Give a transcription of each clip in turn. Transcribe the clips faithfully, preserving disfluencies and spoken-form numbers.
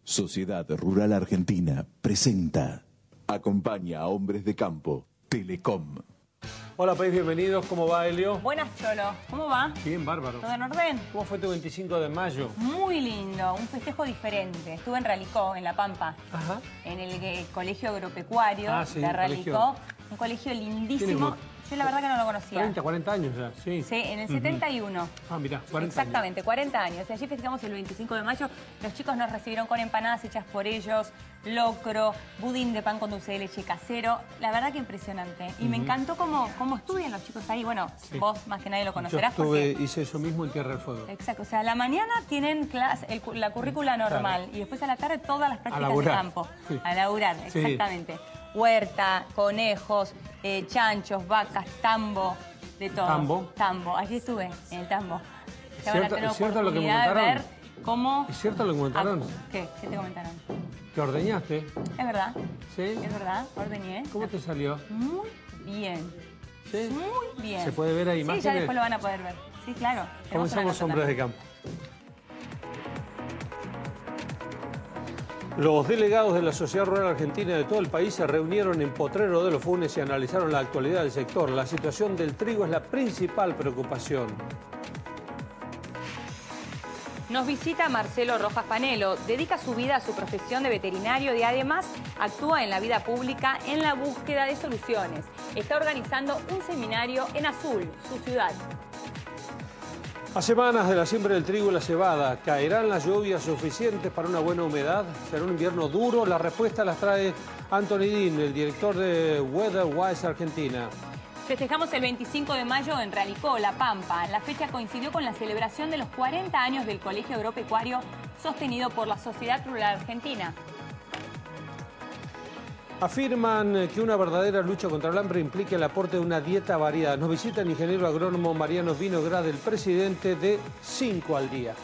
Sociedad Rural Argentina presenta. Acompaña a Hombres de Campo, Telecom. Hola país, bienvenidos. ¿Cómo va, Helio? Buenas, Cholo. ¿Cómo va? Bien, bárbaro. ¿Todo en orden? ¿Cómo fue tu veinticinco de mayo? Muy lindo, un festejo diferente. Estuve en Ralicó, en La Pampa, Ajá. en el eh, Colegio Agropecuario Ah, sí, de Ralicó. colegio. Un colegio lindísimo. Tiene Yo la verdad que no lo conocía. treinta, cuarenta años ya, sí. Sí, en el setenta y uno. Ah, mira, cuarenta Exactamente, años. cuarenta años. Y allí festejamos el veinticinco de mayo. Los chicos nos recibieron con empanadas hechas por ellos, locro, budín de pan con dulce de leche casero. La verdad que impresionante. Y uh-huh. me encantó cómo, cómo estudian los chicos ahí. Bueno, sí. Vos más que nadie lo conocerás. Yo estuve, porque... hice eso mismo en Tierra del Fuego. Exacto. O sea, a la mañana tienen clase, el, la currícula normal, claro. Y después a la tarde todas las prácticas de campo. Sí. A laburar, exactamente. Sí. Huerta, conejos, eh, chanchos, vacas, tambo, de todo. ¿Tambo? Tambo. Allí estuve, en el tambo. ¿Es cierto, ¿es cierto lo que me comentaron? De ver cómo... ¿Es cierto lo que me comentaron? ¿Qué? ¿Qué te comentaron? ¿Que ordeñaste? Es verdad. ¿Sí? Es verdad, ordeñé. ¿Cómo te salió? Muy bien. ¿Sí? Muy bien. ¿Se puede ver ahí imágenes? Sí, ya después lo van a poder ver. Sí, claro. Comenzamos Hombres de Campo. Los delegados de la Sociedad Rural Argentina de todo el país se reunieron en Potrero de los Funes y analizaron la actualidad del sector. La situación del trigo es la principal preocupación. Nos visita Marcelo Rojas Panelo. Dedica su vida a su profesión de veterinario y además actúa en la vida pública en la búsqueda de soluciones. Está organizando un seminario en Azul, su ciudad. A semanas de la siembra del trigo y la cebada, ¿caerán las lluvias suficientes para una buena humedad? ¿Será un invierno duro? La respuesta las trae Anthony Dean, el director de Weatherwise Argentina. Festejamos el veinticinco de mayo en Ralicó, La Pampa. La fecha coincidió con la celebración de los cuarenta años del Colegio Agropecuario sostenido por la Sociedad Rural Argentina. Afirman que una verdadera lucha contra el hambre implica el aporte de una dieta variada. Nos visita el ingeniero agrónomo Mariano Vinograd, el presidente de Cinco al Día.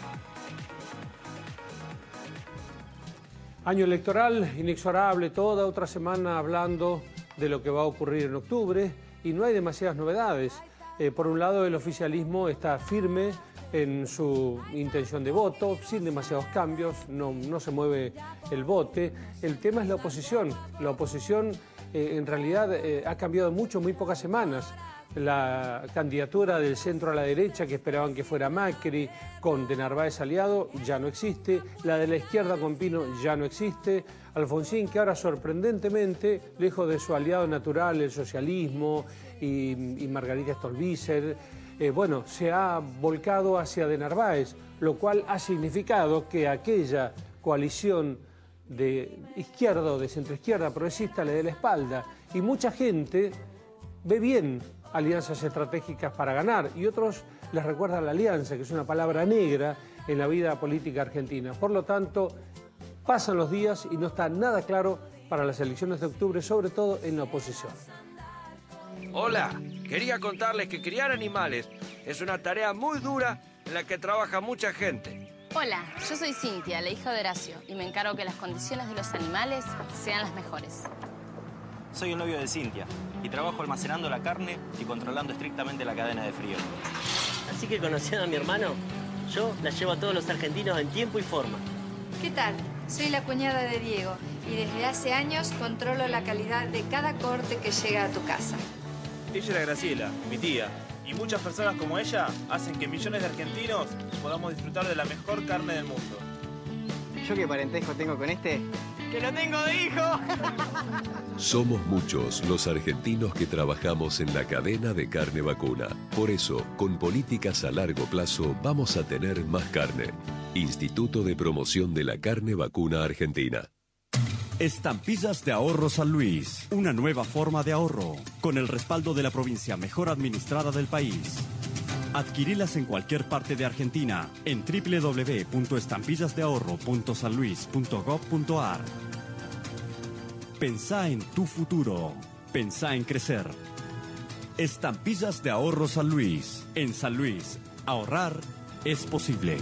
Año electoral inexorable, toda otra semana hablando de lo que va a ocurrir en octubre y no hay demasiadas novedades. Eh, por un lado, el oficialismo está firme en su intención de voto, sin demasiados cambios, no, no se mueve el bote. El tema es la oposición. La oposición eh, en realidad eh, ha cambiado mucho en muy pocas semanas. La candidatura del centro a la derecha, que esperaban que fuera Macri, con de Narváez aliado, ya no existe. La de la izquierda con Pino ya no existe. Alfonsín, que ahora sorprendentemente, lejos de su aliado natural, el socialismo y, y Margarita Stolbizer, Eh, bueno, se ha volcado hacia de Narváez, lo cual ha significado que aquella coalición de izquierda o de centroizquierda progresista le dé la espalda. Y mucha gente ve bien alianzas estratégicas para ganar y otros les recuerdan la alianza, que es una palabra negra en la vida política argentina. Por lo tanto, pasan los días y no está nada claro para las elecciones de octubre, sobre todo en la oposición. Hola, quería contarles que criar animales es una tarea muy dura en la que trabaja mucha gente. Hola, yo soy Cintia, la hija de Horacio, y me encargo que las condiciones de los animales sean las mejores. Soy el novio de Cintia y trabajo almacenando la carne y controlando estrictamente la cadena de frío. Así que conociendo a mi hermano, yo la llevo a todos los argentinos en tiempo y forma. ¿Qué tal? Soy la cuñada de Diego y desde hace años controlo la calidad de cada corte que llega a tu casa. Ella es la Graciela, mi tía, y muchas personas como ella hacen que millones de argentinos podamos disfrutar de la mejor carne del mundo. ¿Yo qué parentesco tengo con este? ¡Que lo tengo de hijo! Somos muchos los argentinos que trabajamos en la cadena de carne vacuna. Por eso, con políticas a largo plazo, vamos a tener más carne. Instituto de Promoción de la Carne Vacuna Argentina. Estampillas de Ahorro San Luis, una nueva forma de ahorro, con el respaldo de la provincia mejor administrada del país. Adquirilas en cualquier parte de Argentina en doble u doble u doble u punto estampillas de ahorro punto san luis punto gob punto ar. Pensá en tu futuro, pensá en crecer. Estampillas de Ahorro San Luis. En San Luis, ahorrar es posible.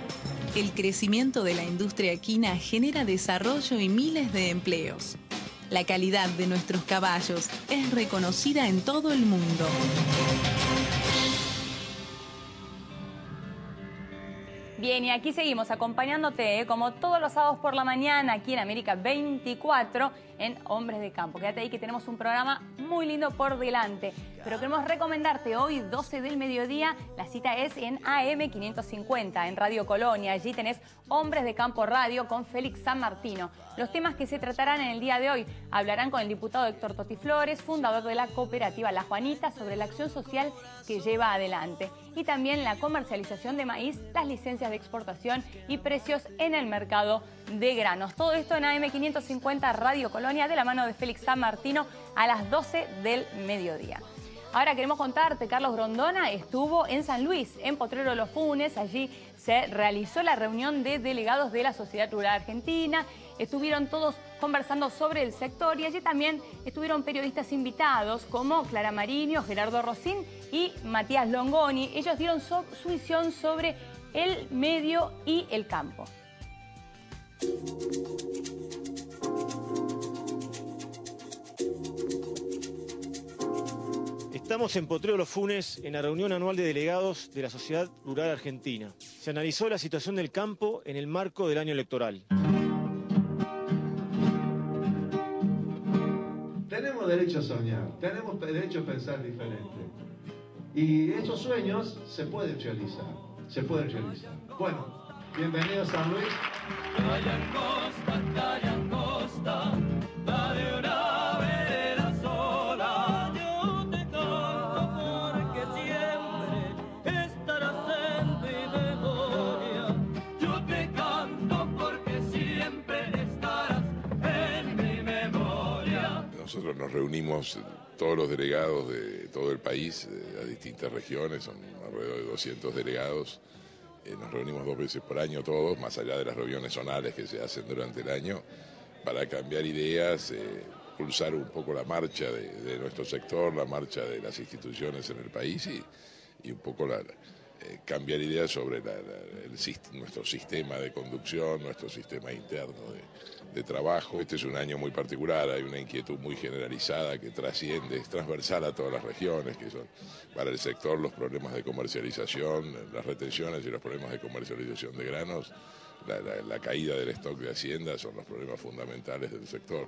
El crecimiento de la industria equina genera desarrollo y miles de empleos. La calidad de nuestros caballos es reconocida en todo el mundo. Bien, y aquí seguimos acompañándote, ¿eh? como todos los sábados por la mañana, aquí en América veinticuatro, en Hombres de Campo. Quédate ahí que tenemos un programa muy lindo por delante. Pero queremos recomendarte hoy, doce del mediodía, la cita es en A M quinientos cincuenta, en Radio Colonia. Allí tenés Hombres de Campo Radio con Félix San Martino. Los temas que se tratarán en el día de hoy hablarán con el diputado Héctor Totti Flores, fundador de la cooperativa La Juanita, sobre la acción social que lleva adelante. Y también la comercialización de maíz, las licencias de exportación y precios en el mercado de granos. Todo esto en A M quinientos cincuenta Radio Colonia, de la mano de Félix San Martino, a las doce del mediodía. Ahora queremos contarte, Carlos Grondona estuvo en San Luis, en Potrero Los Funes. Allí se realizó la reunión de delegados de la Sociedad Rural Argentina. Estuvieron todos conversando sobre el sector y allí también estuvieron periodistas invitados como Clara Mariño, Gerardo Rosín y Matías Longoni. Ellos dieron so- su visión sobre el medio y el campo. Estamos en Potrero Los Funes, en la reunión anual de delegados de la Sociedad Rural Argentina. Se analizó la situación del campo en el marco del año electoral. Tenemos derecho a soñar, tenemos derecho a pensar diferente. Y esos sueños se pueden realizar, se pueden realizar. Bueno, bienvenidos a San Luis. Nosotros nos reunimos, todos los delegados de todo el país, de las distintas regiones, son alrededor de doscientos delegados. Eh, nos reunimos dos veces por año todos, más allá de las reuniones zonales que se hacen durante el año, para cambiar ideas, eh, pulsar un poco la marcha de, de nuestro sector, la marcha de las instituciones en el país y, y un poco la, eh, cambiar ideas sobre la, la, el, nuestro sistema de conducción, nuestro sistema interno de, de trabajo. Este es un año muy particular, hay una inquietud muy generalizada que trasciende, es transversal a todas las regiones, que son para el sector los problemas de comercialización, las retenciones y los problemas de comercialización de granos, la, la, la caída del stock de Hacienda son los problemas fundamentales del sector.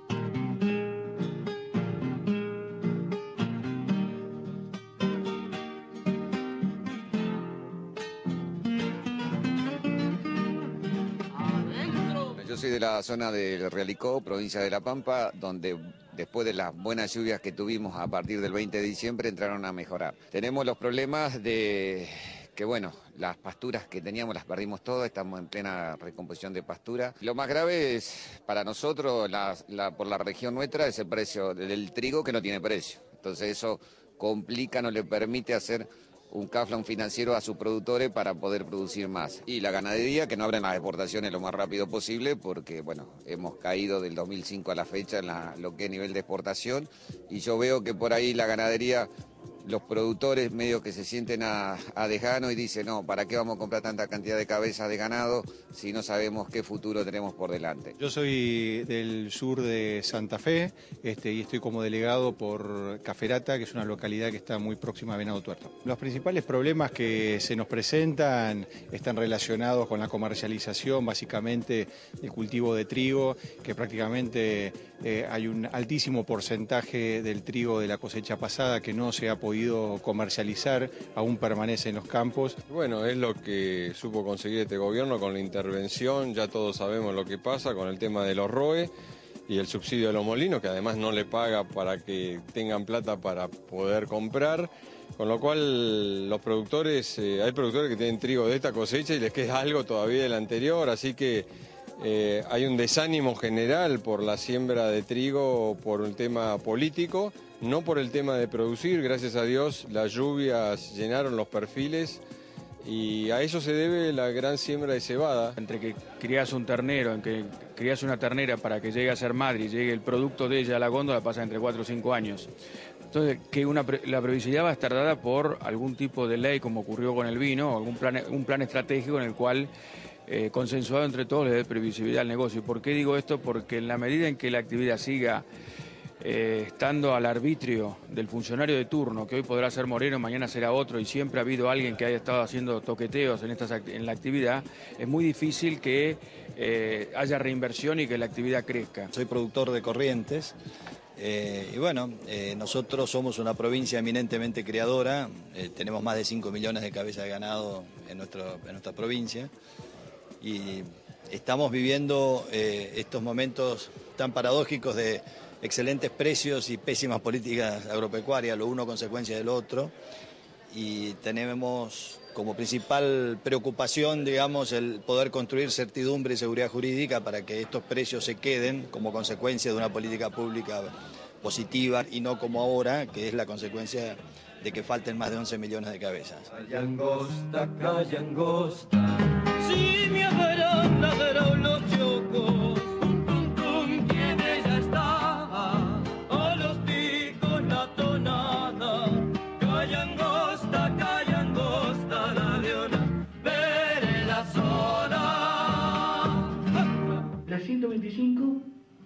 Yo soy de la zona del Realicó, provincia de La Pampa, donde después de las buenas lluvias que tuvimos a partir del veinte de diciembre entraron a mejorar. Tenemos los problemas de que, bueno, las pasturas que teníamos las perdimos todas, estamos en plena recomposición de pastura. Lo más grave es para nosotros, la, la, por la región nuestra, es el precio del trigo que no tiene precio. Entonces eso complica, no le permite hacer un cash flow financiero a sus productores para poder producir más. Y la ganadería, que no abren las exportaciones lo más rápido posible, porque bueno, hemos caído del dos mil cinco a la fecha en la, lo que es nivel de exportación, y yo veo que por ahí la ganadería, los productores medio que se sienten a, a dejano y dicen, no, ¿para qué vamos a comprar tanta cantidad de cabezas de ganado si no sabemos qué futuro tenemos por delante? Yo soy del sur de Santa Fe este, y estoy como delegado por Caferata, que es una localidad que está muy próxima a Venado Tuerto. Los principales problemas que se nos presentan están relacionados con la comercialización, básicamente el cultivo de trigo, que prácticamente eh, hay un altísimo porcentaje del trigo de la cosecha pasada que no se ha podido comercializar, aún permanece en los campos. Bueno, es lo que supo conseguir este gobierno con la intervención, ya todos sabemos lo que pasa con el tema de los R O E y el subsidio de los molinos, que además no le paga para que tengan plata para poder comprar, con lo cual los productores, eh, hay productores que tienen trigo de esta cosecha y les queda algo todavía del anterior, así que eh, hay un desánimo general por la siembra de trigo por un tema político, no por el tema de producir. Gracias a Dios las lluvias llenaron los perfiles y a eso se debe la gran siembra de cebada. Entre que crías un ternero, en que crías una ternera para que llegue a ser madre y llegue el producto de ella a la góndola, pasa entre cuatro o cinco años. Entonces, que una, la previsibilidad va a estar dada por algún tipo de ley, como ocurrió con el vino, o algún plan, un plan estratégico en el cual eh, consensuado entre todos le dé previsibilidad al negocio. ¿Por qué digo esto? Porque en la medida en que la actividad siga eh, estando al arbitrio del funcionario de turno, que hoy podrá ser Moreno, mañana será otro, y siempre ha habido alguien que haya estado haciendo toqueteos en, estas, en la actividad, es muy difícil que eh, haya reinversión y que la actividad crezca. Soy productor de Corrientes. Eh, y bueno, eh, nosotros somos una provincia eminentemente criadora, eh, tenemos más de cinco millones de cabezas de ganado en, nuestro, en nuestra provincia y estamos viviendo eh, estos momentos tan paradójicos de excelentes precios y pésimas políticas agropecuarias, lo uno consecuencia del otro, y tenemos como principal preocupación, digamos, el poder construir certidumbre y seguridad jurídica para que estos precios se queden como consecuencia de una política pública positiva y no como ahora, que es la consecuencia de que falten más de once millones de cabezas. Calla angosta, calla angosta, si mi abuela ladró los chocos, tum, tum, tum, ¿quién ella estaba? A los picos la tonada, calla angosta, calla angosta, la leona, vereda sola. La ciento veinticinco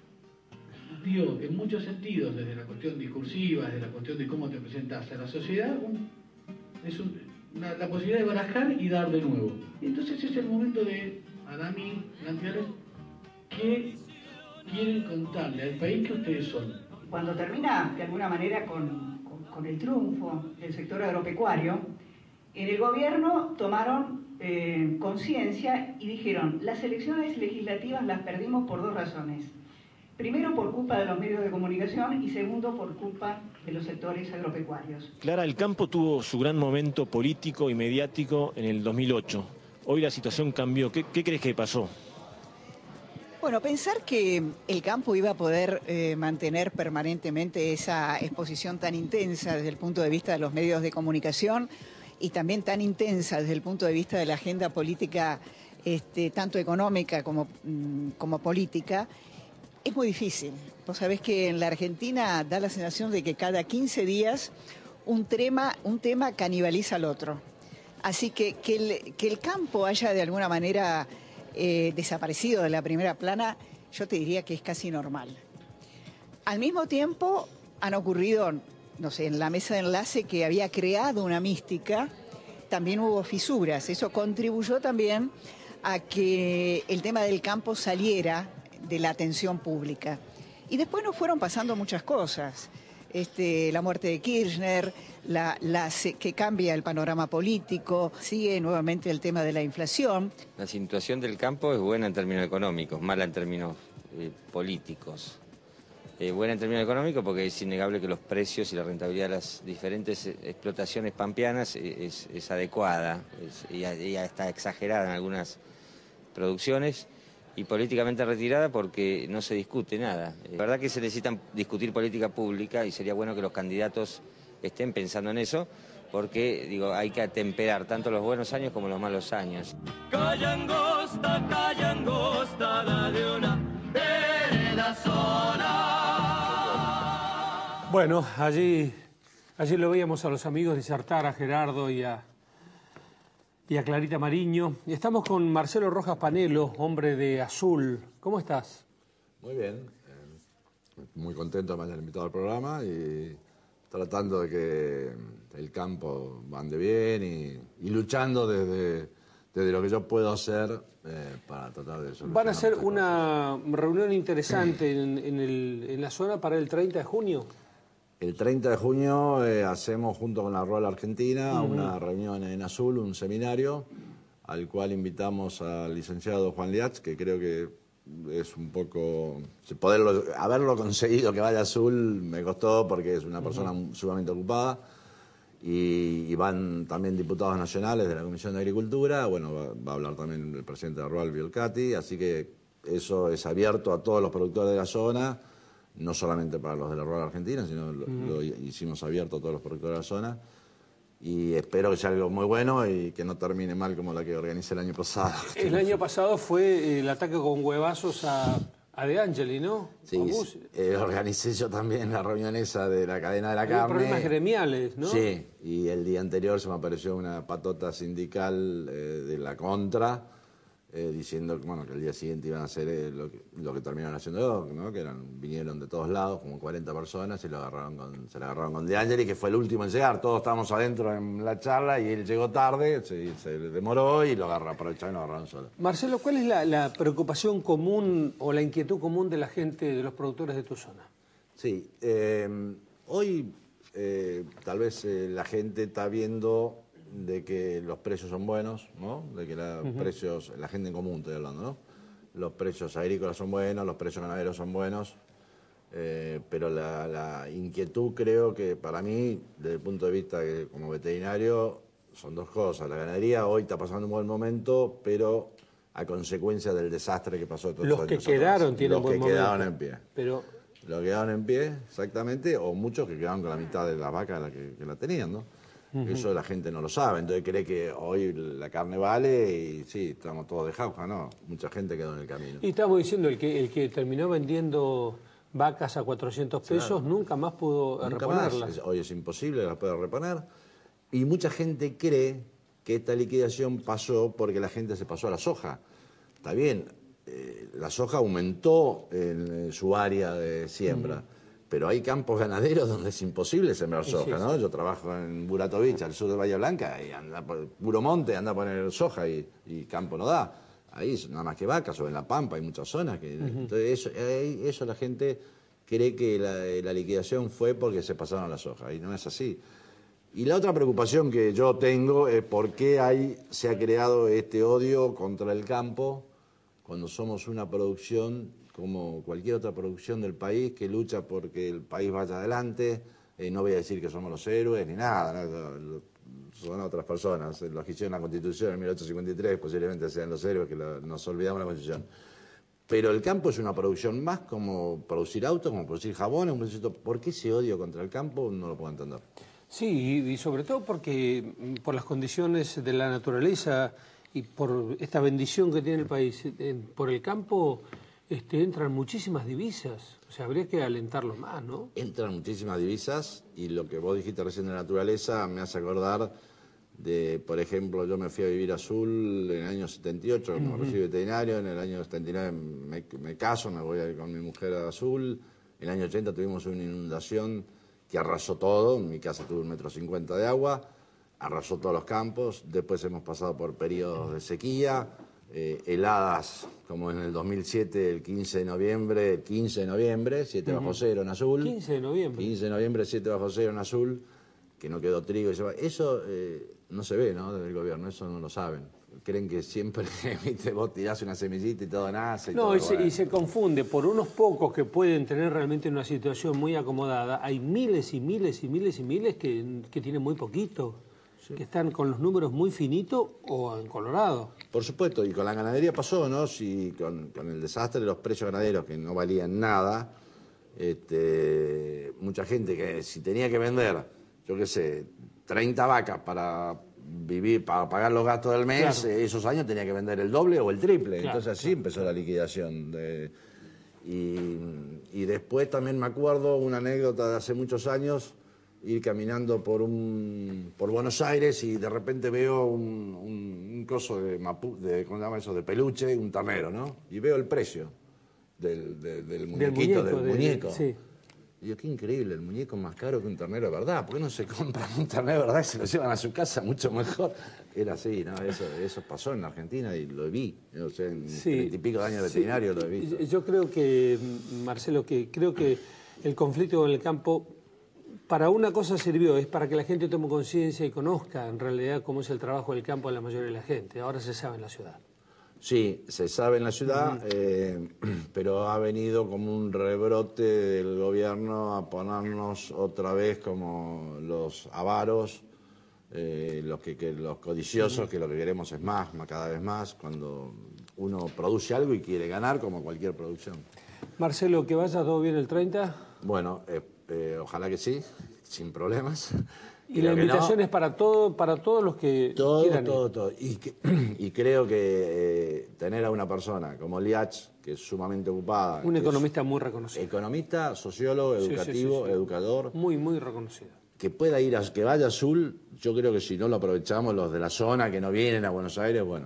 dio en muchos sentidos, desde la cuestión discursiva, desde la cuestión de cómo te presentas a la sociedad, un, es un, una, la posibilidad de barajar y dar de nuevo. Y entonces es el momento de, Adami, plantearles qué quieren contarle al país que ustedes son. Cuando termina de alguna manera con, con, con el triunfo del sector agropecuario, en el gobierno tomaron eh, conciencia y dijeron, las elecciones legislativas las perdimos por dos razones. Primero, por culpa de los medios de comunicación y segundo, por culpa de los sectores agropecuarios. Clara, el campo tuvo su gran momento político y mediático en el dos mil ocho. Hoy la situación cambió. ¿Qué, qué crees que pasó? Bueno, pensar que el campo iba a poder eh, mantener permanentemente esa exposición tan intensa desde el punto de vista de los medios de comunicación y también tan intensa desde el punto de vista de la agenda política, este, tanto económica como, mm, como política, es muy difícil. Vos sabés que en la Argentina da la sensación de que cada quince días un tema, un tema canibaliza al otro. Así que que el, que el campo haya de alguna manera eh, desaparecido de la primera plana, yo te diría que es casi normal. Al mismo tiempo han ocurrido, no sé, en la mesa de enlace que había creado una mística, también hubo fisuras. Eso contribuyó también a que el tema del campo saliera de la atención pública. Y después nos fueron pasando muchas cosas. Este, la muerte de Kirchner, la, la, que cambia el panorama político, sigue nuevamente el tema de la inflación. La situación del campo es buena en términos económicos, mala en términos eh, políticos. Eh, buena en términos económicos porque es innegable que los precios y la rentabilidad de las diferentes explotaciones pampeanas es, es adecuada, es, ya, ya está exagerada en algunas producciones. Y políticamente retirada porque no se discute nada. La verdad que se necesita discutir política pública y sería bueno que los candidatos estén pensando en eso, porque digo, hay que atemperar tanto los buenos años como los malos años. Calla angosta, calla angosta, la leona, vereda sola. Bueno, allí, allí lo veíamos a los amigos disertar, a Gerardo y a... y a Clarita Mariño. Y estamos con Marcelo Rojas Panelo, hombre de Azul. ¿Cómo estás? Muy bien. Eh, muy contento de que me hayan invitado al programa y tratando de que el campo ande bien y, y luchando desde, desde lo que yo puedo hacer eh, para tratar de solucionar. Van a hacer una reunión interesante en, en, el, en la zona para el treinta de junio. El treinta de junio eh, hacemos junto con la Rural Argentina Uh-huh. una reunión en Azul, un seminario, al cual invitamos al licenciado Juan Liach, que creo que es un poco... Poderlo, haberlo conseguido que vaya a Azul me costó porque es una persona Uh-huh. sumamente ocupada. Y, y van también diputados nacionales de la Comisión de Agricultura, bueno, va, va a hablar también el presidente de Rural, Biolcati, así que eso es abierto a todos los productores de la zona, no solamente para los de la Rural Argentina, sino lo, Mm. lo hicimos abierto a todos los productores de la zona. Y espero que sea algo muy bueno y que no termine mal como la que organicé el año pasado. El año pasado fue el ataque con huevazos a, a De Angeli, ¿no? Sí, eh, organicé yo también la reunión esa de la cadena de la Había carne. problemas gremiales, ¿no? Sí, y el día anterior se me apareció una patota sindical eh, de la contra, eh, diciendo bueno, que el día siguiente iban a hacer eh, lo, que, lo que terminaron haciendo, ¿no? Que eran, vinieron de todos lados, como cuarenta personas, y lo agarraron con, se lo agarraron con De Angeli, que fue el último en llegar. Todos estábamos adentro en la charla y él llegó tarde, se, se demoró y lo agarró, aprovecharon y lo agarraron solo. Marcelo, ¿cuál es la, la preocupación común o la inquietud común de la gente, de los productores de tu zona? Sí, eh, hoy eh, tal vez eh, la gente está viendo de que los precios son buenos, ¿no? De que los uh-huh. precios, la gente en común estoy hablando, ¿no? Los precios agrícolas son buenos, los precios ganaderos son buenos, eh, pero la, la inquietud creo que para mí, desde el punto de vista que como veterinario, son dos cosas. La ganadería hoy está pasando un buen momento, pero a consecuencia del desastre que pasó todos los los años años que quedaron atrás. tienen los buen que momento. quedaron en pie. Pero... Los que quedaron en pie, exactamente, o muchos que quedaron con la mitad de las vacas la que, que la tenían, ¿no? Uh-huh. Eso la gente no lo sabe, entonces cree que hoy la carne vale y sí, estamos todos de jauja, no, mucha gente quedó en el camino. Y estamos diciendo, el que el que terminó vendiendo vacas a cuatrocientos pesos, claro, nunca más pudo nunca reponerlas. Más. Hoy es imposible, las puede reponer, y mucha gente cree que esta liquidación pasó porque la gente se pasó a la soja. Está bien, eh, la soja aumentó en, en su área de siembra, uh-huh. Pero hay campos ganaderos donde es imposible sembrar soja, sí, sí, ¿no? Sí. Yo trabajo en Buratovich, al sur de Bahía Blanca, y anda por puro monte, anda a poner soja y, y campo no da. Ahí nada más que vacas, o en La Pampa hay muchas zonas. que uh-huh. Entonces eso, eso la gente cree que la, la liquidación fue porque se pasaron a la soja, y no es así. Y la otra preocupación que yo tengo es por qué hay, se ha creado este odio contra el campo cuando somos una producción como cualquier otra producción del país que lucha porque el país vaya adelante. Eh, no voy a decir que somos los héroes ni nada, ¿no? Son otras personas. Los que hicieron la Constitución en mil ochocientos cincuenta y tres posiblemente sean los héroes que lo, nos olvidamos de la Constitución. Pero el campo es una producción más, como producir autos, como producir jabones. ¿Por qué ese odio contra el campo? No lo puedo entender. Sí, y sobre todo porque por las condiciones de la naturaleza y por esta bendición que tiene el país, por el campo... Este, entran muchísimas divisas, o sea, habría que alentarlo más, ¿no? Entran muchísimas divisas y lo que vos dijiste recién de la naturaleza me hace acordar de, por ejemplo, yo me fui a vivir a Azul en el año setenta y ocho, como uh-huh. recibí veterinario, en el año setenta y nueve me, me caso, me voy a ir con mi mujer a Azul, en el año ochenta tuvimos una inundación que arrasó todo, mi casa tuvo un metro cincuenta de agua, arrasó todos los campos, después hemos pasado por periodos de sequía, Eh, heladas como en el dos mil siete, el quince de noviembre, quince de noviembre, siete uh-huh. bajo cero en Azul. quince de noviembre. quince de noviembre, siete bajo cero en Azul, que no quedó trigo. Eso eh, no se ve, ¿no? Desde el gobierno, eso no lo saben. Creen que siempre, viste, vos tirás una semillita y todo nace. Y no, todo, y, se, y se confunde. Por unos pocos que pueden tener realmente una situación muy acomodada, hay miles y miles y miles y miles que, que tienen muy poquito. Que están con los números muy finitos o en Colorado. Por supuesto, y con la ganadería pasó, ¿no? Si con, con el desastre de los precios ganaderos que no valían nada, este, mucha gente que si tenía que vender, yo qué sé, treinta vacas para vivir, para pagar los gastos del mes, claro. esos años tenía que vender el doble o el triple. Claro, Entonces así claro, empezó claro. la liquidación. De, y, y después también me acuerdo una anécdota de hace muchos años, ir caminando por un por Buenos Aires y de repente veo un, un, un coso de, mapu, de ¿cómo se llama eso? De peluche, un ternero, ¿no? Y veo el precio del, de, del muñequito, del muñeco. Del muñeco. De, sí. Y yo, qué increíble, el muñeco es más caro que un ternero de verdad. ¿Por qué no se compran un ternero de verdad y se lo llevan a su casa mucho mejor? Era así, ¿no? Eso, eso pasó en Argentina y lo vi. O sea, en sí, treinta y pico de años de veterinario sí. lo he visto. Yo creo que, Marcelo, que creo que el conflicto con el campo para una cosa sirvió, es para que la gente tome conciencia y conozca en realidad cómo es el trabajo del campo de la mayoría de la gente. Ahora se sabe en la ciudad. Sí, se sabe en la ciudad, uh-huh. eh, pero ha venido como un rebrote del gobierno a ponernos otra vez como los avaros, eh, los, que, que, los codiciosos, uh-huh. que lo que queremos es más, más, cada vez más, cuando uno produce algo y quiere ganar como cualquier producción. Marcelo, ¿que vaya todo bien el treinta? Bueno, eh, eh, ojalá que sí, sin problemas. Y la invitación no. es para todo, para todos los que todo, quieran todo, ir. todo. Y, que, y creo que eh, tener a una persona como Liach, que es sumamente ocupada. Un economista muy reconocido. Economista, sociólogo, educativo, sí, sí, sí, sí. educador. Muy, muy reconocido. Que pueda ir, a, que vaya a Azul, yo creo que si no lo aprovechamos los de la zona que no vienen a Buenos Aires, bueno,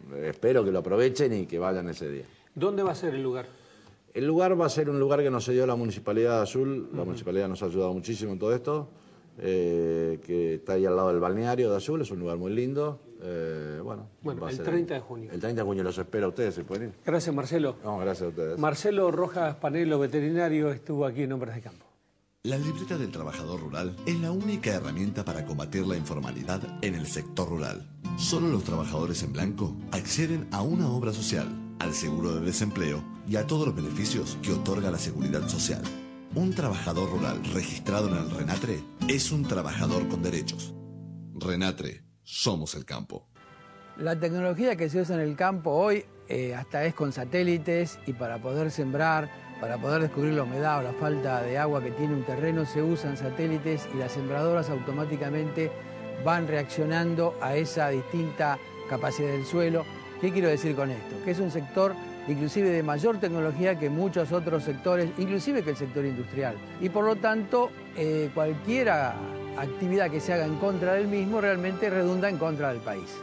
espero que lo aprovechen y que vayan ese día. ¿Dónde va a ser el lugar? El lugar va a ser un lugar que nos dio la Municipalidad de Azul. La uh-huh. Municipalidad nos ha ayudado muchísimo en todo esto. Eh, que está ahí al lado del balneario de Azul, es un lugar muy lindo. Eh, bueno, bueno el treinta de junio. El treinta de junio los espero a ustedes, ¿se pueden ir? Gracias, Marcelo. No, gracias a ustedes. Marcelo Rojas Panelo, veterinario, estuvo aquí en Hombres de Campo. La libreta del trabajador rural es la única herramienta para combatir la informalidad en el sector rural. Solo los trabajadores en blanco acceden a una obra social, al seguro de desempleo y a todos los beneficios que otorga la seguridad social. Un trabajador rural registrado en el RENATRE es un trabajador con derechos. RENATRE, somos el campo. La tecnología que se usa en el campo hoy eh, hasta es con satélites, y para poder sembrar, para poder descubrir la humedad o la falta de agua que tiene un terreno, se usan satélites y las sembradoras automáticamente van reaccionando a esa distinta capacidad del suelo. ¿Qué quiero decir con esto? Que es un sector inclusive de mayor tecnología que muchos otros sectores, inclusive que el sector industrial. Y por lo tanto, eh, cualquier actividad que se haga en contra del mismo realmente redunda en contra del país.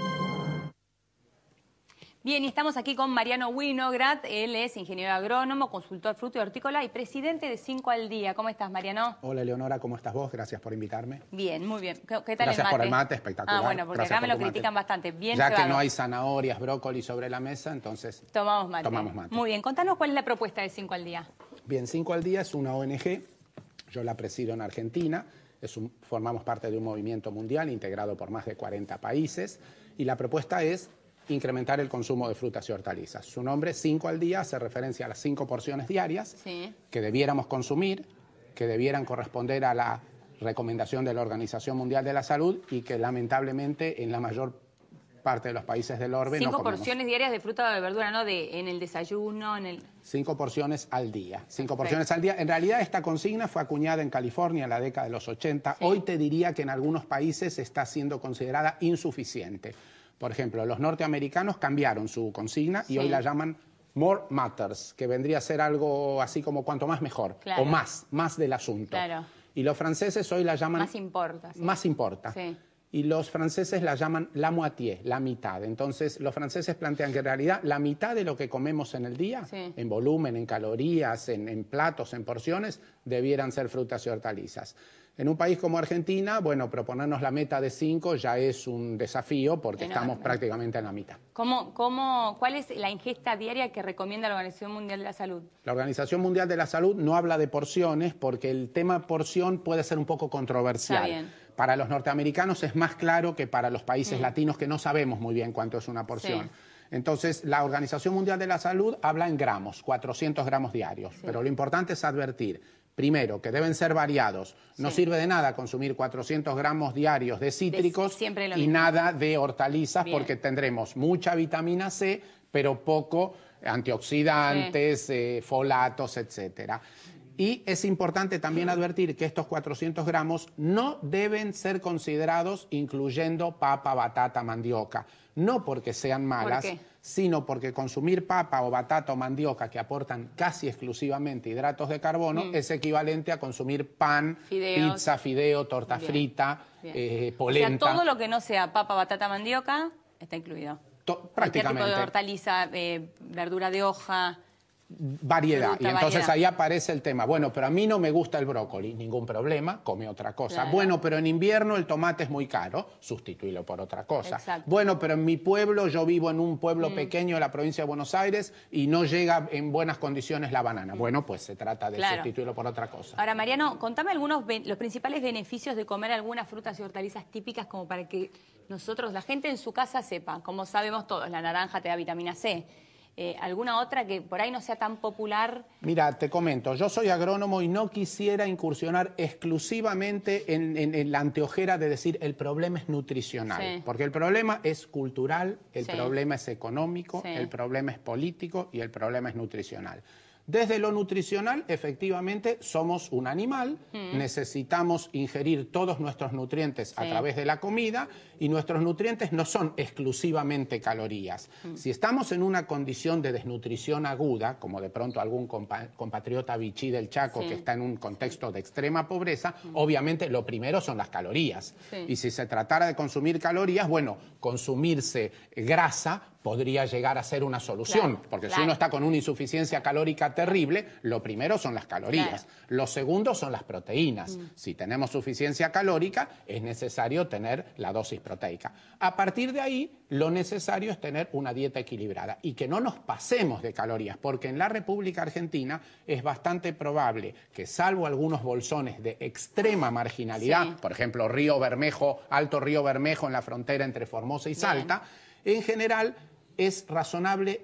Bien, y estamos aquí con Mariano Winograd. Él es ingeniero agrónomo, consultor fruto y hortícola y presidente de Cinco al Día. ¿Cómo estás, Mariano? Hola, Leonora, ¿cómo estás vos? Gracias por invitarme. Bien, muy bien. ¿Qué, qué Gracias tal el mate? Gracias por el mate, espectacular. Ah, bueno, porque Gracias acá me lo mate. critican bastante. Bien Ya cebado. que no hay zanahorias, brócoli sobre la mesa, entonces tomamos mate. tomamos mate. Muy bien, contanos cuál es la propuesta de Cinco al Día. Bien, Cinco al Día es una O N G, yo la presido en Argentina, es un, formamos parte de un movimiento mundial integrado por más de cuarenta países, y la propuesta es incrementar el consumo de frutas y hortalizas. Su nombre, Cinco al Día, hace referencia a las cinco porciones diarias sí. que debiéramos consumir, que debieran corresponder a la recomendación de la Organización Mundial de la Salud y que lamentablemente en la mayor parte de los países del orbe Cinco no comemos. porciones diarias de fruta o de verdura, ¿no? De, en el desayuno, en el... Cinco porciones al día. Cinco Perfecto. porciones al día. En realidad esta consigna fue acuñada en California en la década de los ochenta. Sí. Hoy te diría que en algunos países está siendo considerada insuficiente. Por ejemplo, los norteamericanos cambiaron su consigna y sí. hoy la llaman More Matters, que vendría a ser algo así como cuanto más mejor, claro. o más, más del asunto. Claro. Y los franceses hoy la llaman... Más importa. Sí. Más importa. Sí. Y los franceses la llaman la moitié, la mitad. Entonces, los franceses plantean que en realidad la mitad de lo que comemos en el día, sí. en volumen, en calorías, en, en platos, en porciones, debieran ser frutas y hortalizas. En un país como Argentina, bueno, proponernos la meta de cinco ya es un desafío porque Enorme. Estamos prácticamente en la mitad. ¿Cómo, cómo, ¿Cuál es la ingesta diaria que recomienda la Organización Mundial de la Salud? La Organización Mundial de la Salud no habla de porciones porque el tema porción puede ser un poco controversial. Está bien. Para los norteamericanos es más claro que para los países mm. latinos que no sabemos muy bien cuánto es una porción. Sí. Entonces, la Organización Mundial de la Salud habla en gramos, cuatrocientos gramos diarios. Sí. Pero lo importante es advertir, primero, que deben ser variados. No sí. sirve de nada consumir cuatrocientos gramos diarios de cítricos de, y mismo. Nada de hortalizas bien. Porque tendremos mucha vitamina C, pero poco antioxidantes, sí. eh, folatos, etcétera. Y es importante también advertir que estos cuatrocientos gramos no deben ser considerados incluyendo papa, batata, mandioca. No porque sean malas, ¿por qué? Sino porque consumir papa o batata o mandioca que aportan casi exclusivamente hidratos de carbono mm. es equivalente a consumir pan, Fideos. pizza, fideo, torta Bien. Frita, Bien. Eh, polenta. O sea, todo lo que no sea papa, batata, mandioca está incluido. To- prácticamente. Cualquier tipo de hortaliza, eh, verdura de hoja... Variedad. Fruta, y entonces variedad. ahí aparece el tema. Bueno, pero a mí no me gusta el brócoli. Ningún problema, come otra cosa. Claro. Bueno, pero en invierno el tomate es muy caro. Sustituílo por otra cosa. Exacto. Bueno, pero en mi pueblo, yo vivo en un pueblo Mm. pequeño de la provincia de Buenos Aires y no llega en buenas condiciones la banana. Bueno, pues se trata de Claro. sustituirlo por otra cosa. Ahora, Mariano, contame algunos ben- los principales beneficios de comer algunas frutas y hortalizas típicas como para que nosotros, la gente en su casa sepa. Como sabemos todos, la naranja te da vitamina C. Eh, ¿Alguna otra que por ahí no sea tan popular? Mira, te comento, yo soy agrónomo y no quisiera incursionar exclusivamente en, en, en la anteojera de decir el problema es nutricional, Sí. porque el problema es cultural, el Sí. problema es económico, Sí. el problema es político y el problema es nutricional. Desde lo nutricional, efectivamente, somos un animal, Mm. necesitamos ingerir todos nuestros nutrientes a Sí. través de la comida y nuestros nutrientes no son exclusivamente calorías. Mm. Si estamos en una condición de desnutrición aguda, como de pronto algún compa compatriota bichí del Chaco Sí. que está en un contexto de extrema pobreza, obviamente lo primero son las calorías. Sí. Y si se tratara de consumir calorías, bueno, consumirse grasa podría llegar a ser una solución, Claro, porque claro. si uno está con una insuficiencia calórica terrible, lo primero son las calorías, Claro. lo segundo son las proteínas. Mm. Si tenemos suficiencia calórica, es necesario tener la dosis proteica. A partir de ahí, lo necesario es tener una dieta equilibrada y que no nos pasemos de calorías, porque en la República Argentina es bastante probable que, salvo algunos bolsones de extrema marginalidad, Sí. por ejemplo, Río Bermejo, Alto Río Bermejo en la frontera entre Formosa y Salta, en general es razonable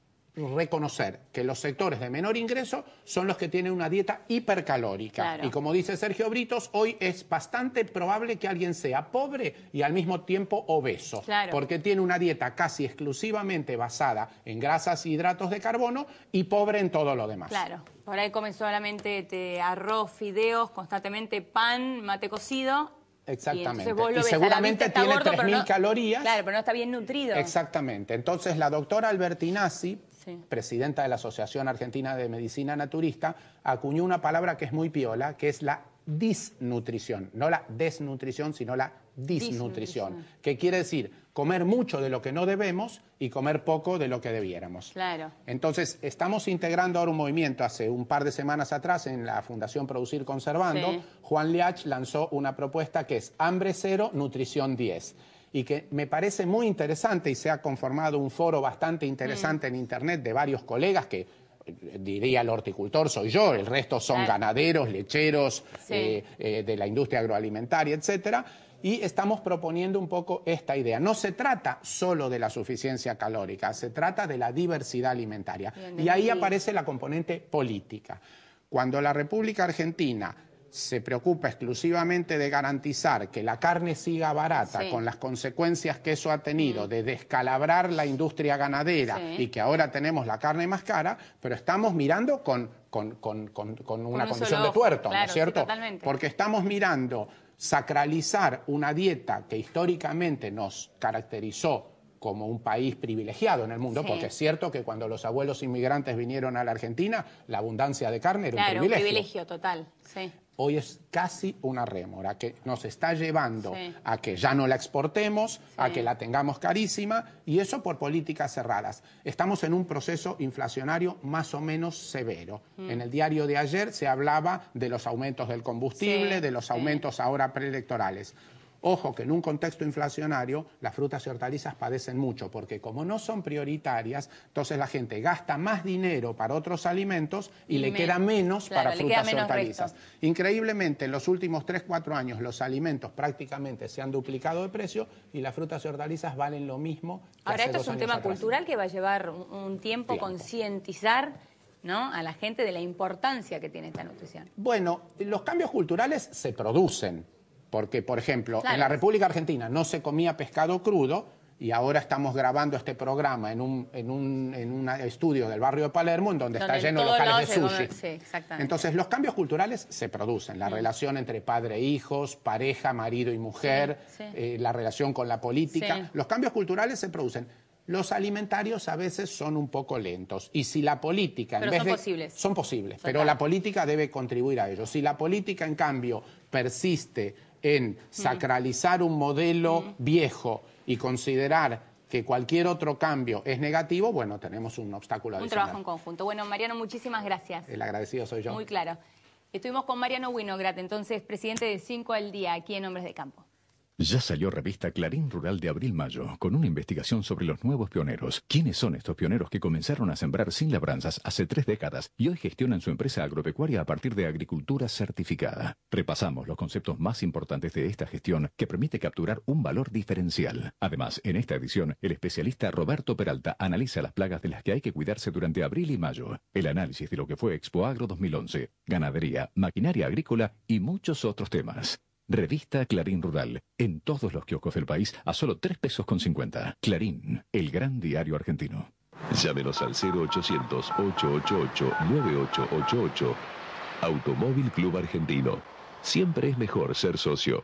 reconocer que los sectores de menor ingreso son los que tienen una dieta hipercalórica. Claro. Y como dice Sergio Britos, hoy es bastante probable que alguien sea pobre y al mismo tiempo obeso, Claro. porque tiene una dieta casi exclusivamente basada en grasas y hidratos de carbono y pobre en todo lo demás. Claro, por ahí comen solamente te, arroz, fideos, constantemente pan, mate cocido. Exactamente. Y, entonces vos lo Y ves, a la seguramente vista está tiene gordo, tres pero mil no- calorías. Claro, pero no está bien nutrido. Exactamente. Entonces la doctora Albertinazzi, Sí. presidenta de la Asociación Argentina de Medicina Naturista, acuñó una palabra que es muy piola, que es la disnutrición. No la desnutrición, sino la disnutrición. Disnutrición. Que quiere decir comer mucho de lo que no debemos y comer poco de lo que debiéramos. Claro. Entonces, estamos integrando ahora un movimiento. Hace un par de semanas atrás, en la Fundación Producir Conservando, Sí. Juan Liach lanzó una propuesta que es Hambre Cero, Nutrición diez. Y que me parece muy interesante y se ha conformado un foro bastante interesante en Internet de varios colegas que, eh, diría el horticultor soy yo, el resto son Claro. ganaderos, lecheros, Sí. eh, eh, de la industria agroalimentaria, etcétera. Y estamos proponiendo un poco esta idea. No se trata solo de la suficiencia calórica, se trata de la diversidad alimentaria. Bien, Y ahí sí. aparece la componente política. Cuando la República Argentina se preocupa exclusivamente de garantizar que la carne siga barata, Sí. con las consecuencias que eso ha tenido de descalabrar la industria ganadera Sí. y que ahora tenemos la carne más cara, pero estamos mirando con, con, con, con, con una un condición solo de ojo, tuerto, ¿no claro, es sí, cierto? totalmente. Porque estamos mirando sacralizar una dieta que históricamente nos caracterizó como un país privilegiado en el mundo, Sí. porque es cierto que cuando los abuelos inmigrantes vinieron a la Argentina, la abundancia de carne era Claro, un un privilegio. privilegio total. Sí. Hoy es casi una rémora que nos está llevando Sí. a que ya no la exportemos, a que la tengamos carísima, y eso por políticas cerradas. Estamos en un proceso inflacionario más o menos severo. Mm. En el diario de ayer se hablaba de los aumentos del combustible, Sí, de los sí. aumentos ahora preelectorales. Ojo que en un contexto inflacionario las frutas y hortalizas padecen mucho, porque como no son prioritarias, entonces la gente gasta más dinero para otros alimentos y, Y le me- queda menos claro, para le queda frutas y menos hortalizas. resto. Increíblemente, en los últimos tres cuatro años los alimentos prácticamente se han duplicado de precio y las frutas y hortalizas valen lo mismo que Ahora, hace esto dos es un años tema atrás. cultural que va a llevar un, un tiempo, Tiempo. concientizar, ¿no?, a la gente de la importancia que tiene esta nutrición. Bueno, los cambios culturales se producen, porque, por ejemplo, Claro. en la República Argentina no se comía pescado crudo y ahora estamos grabando este programa en un, en un, en un estudio del barrio de Palermo, en donde, Donde está en lleno de todos locales de lados se sushi. come- sí, exactamente. Entonces, los cambios culturales se producen. La Mm. relación entre padre e hijos, pareja, marido y mujer, Sí, sí. eh, la relación con la política. Sí. Los cambios culturales se producen. Los alimentarios a veces son un poco lentos. Y si la política... en Pero vez son de- posibles. Son posibles, Total. pero la política debe contribuir a ello. Si la política, en cambio, persiste en sacralizar un modelo viejo y considerar que cualquier otro cambio es negativo, bueno, tenemos un obstáculo Un adicional. trabajo en conjunto. Bueno, Mariano, muchísimas gracias. El agradecido soy yo. Muy claro. Estuvimos con Mariano Winograd, entonces presidente de Cinco al Día, aquí en Hombres de Campo. Ya salió revista Clarín Rural de abril-mayo, con una investigación sobre los nuevos pioneros. ¿Quiénes son estos pioneros que comenzaron a sembrar sin labranzas hace tres décadas y hoy gestionan su empresa agropecuaria a partir de agricultura certificada? Repasamos los conceptos más importantes de esta gestión que permite capturar un valor diferencial. Además, en esta edición, el especialista Roberto Peralta analiza las plagas de las que hay que cuidarse durante abril y mayo, el análisis de lo que fue Expo Agro dos mil once, ganadería, maquinaria agrícola y muchos otros temas. Revista Clarín Rural, en todos los kioscos del país a solo tres pesos con cincuenta. Clarín, el gran diario argentino. Llámenos al cero ochocientos, ochocientos ochenta y ocho, nueve ocho ocho ocho. Automóvil Club Argentino. Siempre es mejor ser socio.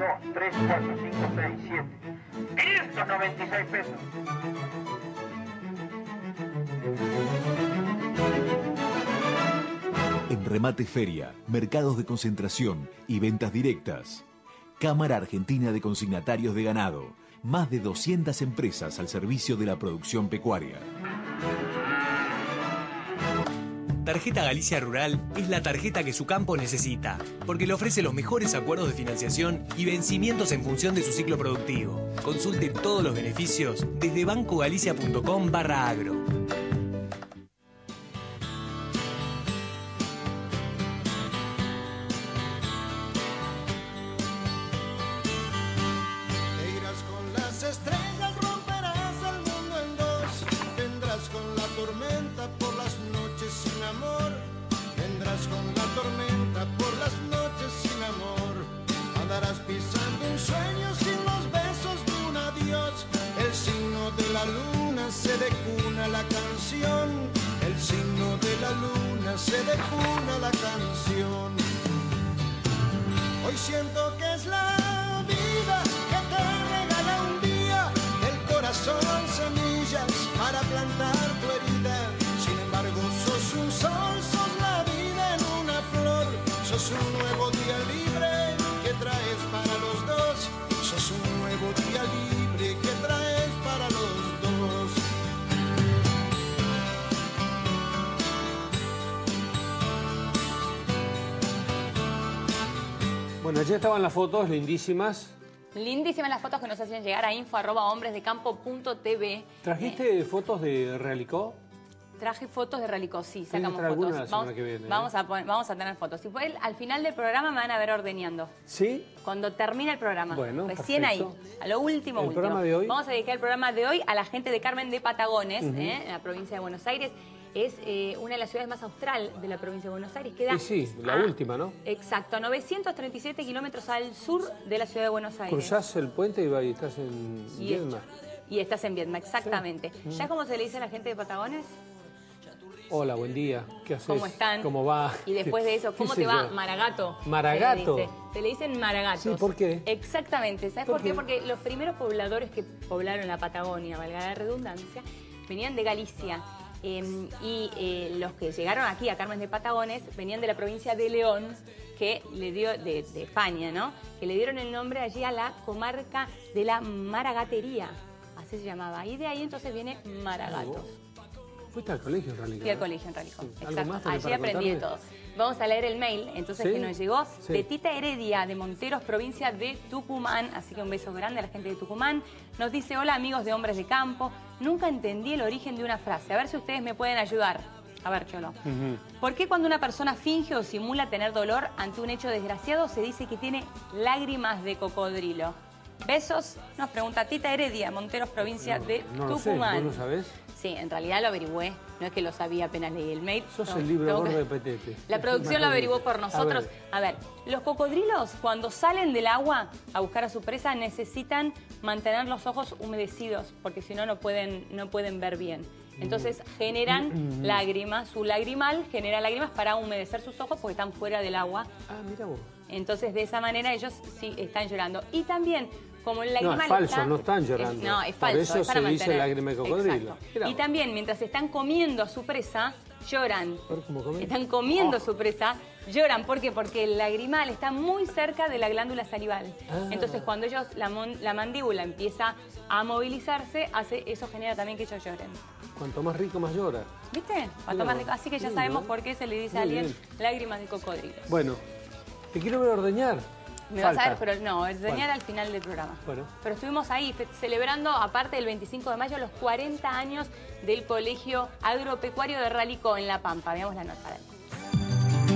dos, tres, cuatro, cinco, seis, siete. quinientos noventa y seis pesos. En Remate Feria, mercados de concentración y ventas directas. Cámara Argentina de Consignatarios de Ganado. Más de doscientas empresas al servicio de la producción pecuaria. Tarjeta Galicia Rural es la tarjeta que su campo necesita, porque le ofrece los mejores acuerdos de financiación y vencimientos en función de su ciclo productivo. Consulte todos los beneficios desde bancogalicia punto com barra agro. Bueno, allí estaban las fotos lindísimas. Lindísimas las fotos que nos hacían llegar a info arroba hombresdecampo punto tv. ¿Trajiste eh, fotos de Realicó? Traje fotos de Realicó, sí, sacamos fotos. fotos. La vamos, que viene, vamos, ¿eh? a poner, vamos a tener fotos. Si fue el, al final del programa me van a ver ordeñando. ¿Sí? Cuando termine el programa. Bueno, recién perfecto. ahí, a lo último, ¿El último. programa de hoy? Vamos a dedicar el programa de hoy a la gente de Carmen de Patagones, Uh-huh. ¿eh? En la provincia de Buenos Aires. Es eh, una de las ciudades más austral de la provincia de Buenos Aires. Queda Sí, sí, la a- última, ¿no? Exacto, novecientos treinta y siete kilómetros al sur de la ciudad de Buenos Aires. Cruzás el puente y va- y estás en Y- Viedma. Y estás en Viedma, exactamente. Sí. ¿Ya cómo se le dice a la gente de Patagones? Hola, buen día. ¿Qué haces? ¿Cómo están? ¿Cómo va? Y después de eso, ¿Qué ¿cómo sé te va? yo? Maragato. Maragato. Se le, dice. Se le dicen maragatos. Sí, ¿por qué? Exactamente. ¿Sabes ¿Por por, qué? qué? Porque los primeros pobladores que poblaron la Patagonia, valga la redundancia, venían de Galicia. Eh, y eh, los que llegaron aquí a Carmen de Patagones venían de la provincia de León, que le dio, de, de España, ¿no? Que le dieron el nombre allí a la comarca de la Maragatería. Así se llamaba. Y de ahí entonces viene Maragatos. ¿Fuiste al colegio en realidad? Fui al colegio en Realicó. Sí. ¿Algo Exacto. más tenés Allí para aprendí de contarme? todo. Vamos a leer el mail, entonces, ¿Sí? que nos llegó Sí. de Tita Heredia, de Monteros, provincia de Tucumán. Así que un beso grande a la gente de Tucumán. Nos dice, hola amigos de Hombres de Campo. Nunca entendí el origen de una frase. A ver si ustedes me pueden ayudar. A ver, Cholo. Ujú. ¿Por qué cuando una persona finge o simula tener dolor ante un hecho desgraciado se dice que tiene lágrimas de cocodrilo? Besos, nos pregunta Tita Heredia, Monteros, provincia de No lo sé, Tucumán. ¿vos lo sabés? Sí, en realidad lo averigüé. No es que lo sabía apenas leí el mail. Sos No, el libro tengo que- gordo de Petete. La producción lo averiguó por nosotros. A A ver. los cocodrilos cuando salen del agua a buscar a su presa necesitan mantener los ojos humedecidos porque si no no pueden, no pueden ver bien. Entonces generan Mm. lágrimas, su lagrimal genera lágrimas para humedecer sus ojos porque están fuera del agua. Ah, mira vos. Entonces de esa manera ellos sí están llorando. Y también como el No, lagrimal es falso, está- no están llorando. es- no, es Por falso. eso es para se dice mantener. lágrima de cocodrilo. Exacto. Mirá Y vos. también mientras están comiendo a su presa, lloran. A ver cómo come. Están comiendo Oh. su presa, lloran. ¿Por qué? Porque el lagrimal está muy cerca de la glándula salival. Ah. Entonces, cuando ellos la, mon- la mandíbula empieza a movilizarse, hace, eso genera también que ellos lloren. Cuanto más rico, más llora. ¿Viste? Cuanto Mira más rico. vos. Así que ya Lindo, sabemos ¿eh? por qué se le dice Muy a alguien bien. lágrimas de cocodrilo. Bueno, te quiero ver ordeñar. Me vas a Falta. ver, pero no, enseñar Bueno. al final del programa. Bueno. Pero estuvimos ahí fe- celebrando, aparte del veinticinco de mayo, los cuarenta años del Colegio Agropecuario de Realicó en La Pampa. Veamos la nota. Dale.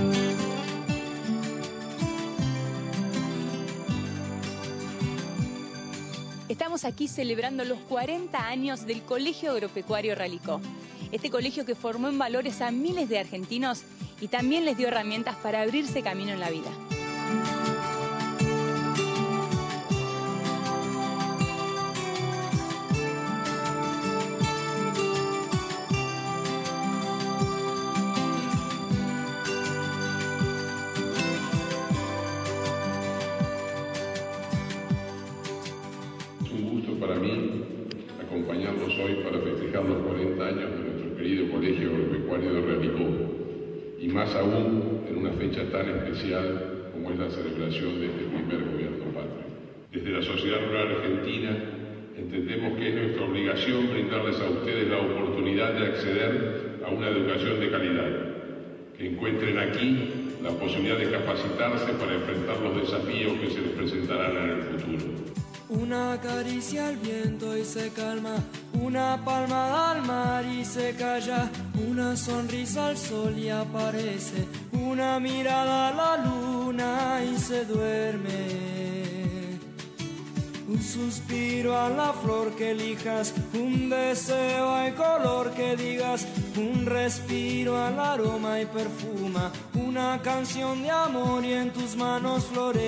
Estamos aquí celebrando los cuarenta años del Colegio Agropecuario Realicó. Este colegio que formó en valores a miles de argentinos y también les dio herramientas para abrirse camino en la vida. los cuarenta años de nuestro querido Colegio Agropecuario de Realicó, y más aún en una fecha tan especial como es la celebración de este primer gobierno patrio. Desde la Sociedad Rural Argentina entendemos que es nuestra obligación brindarles a ustedes la oportunidad de acceder a una educación de calidad, que encuentren aquí la posibilidad de capacitarse para enfrentar los desafíos que se les presentarán en el futuro. Una caricia al viento y se calma, una palmada al mar y se calla, una sonrisa al sol y aparece, una mirada a la luna y se duerme. Un suspiro a la flor que elijas, un deseo al color que digas, un respiro al aroma y perfuma, una canción de amor y en tus manos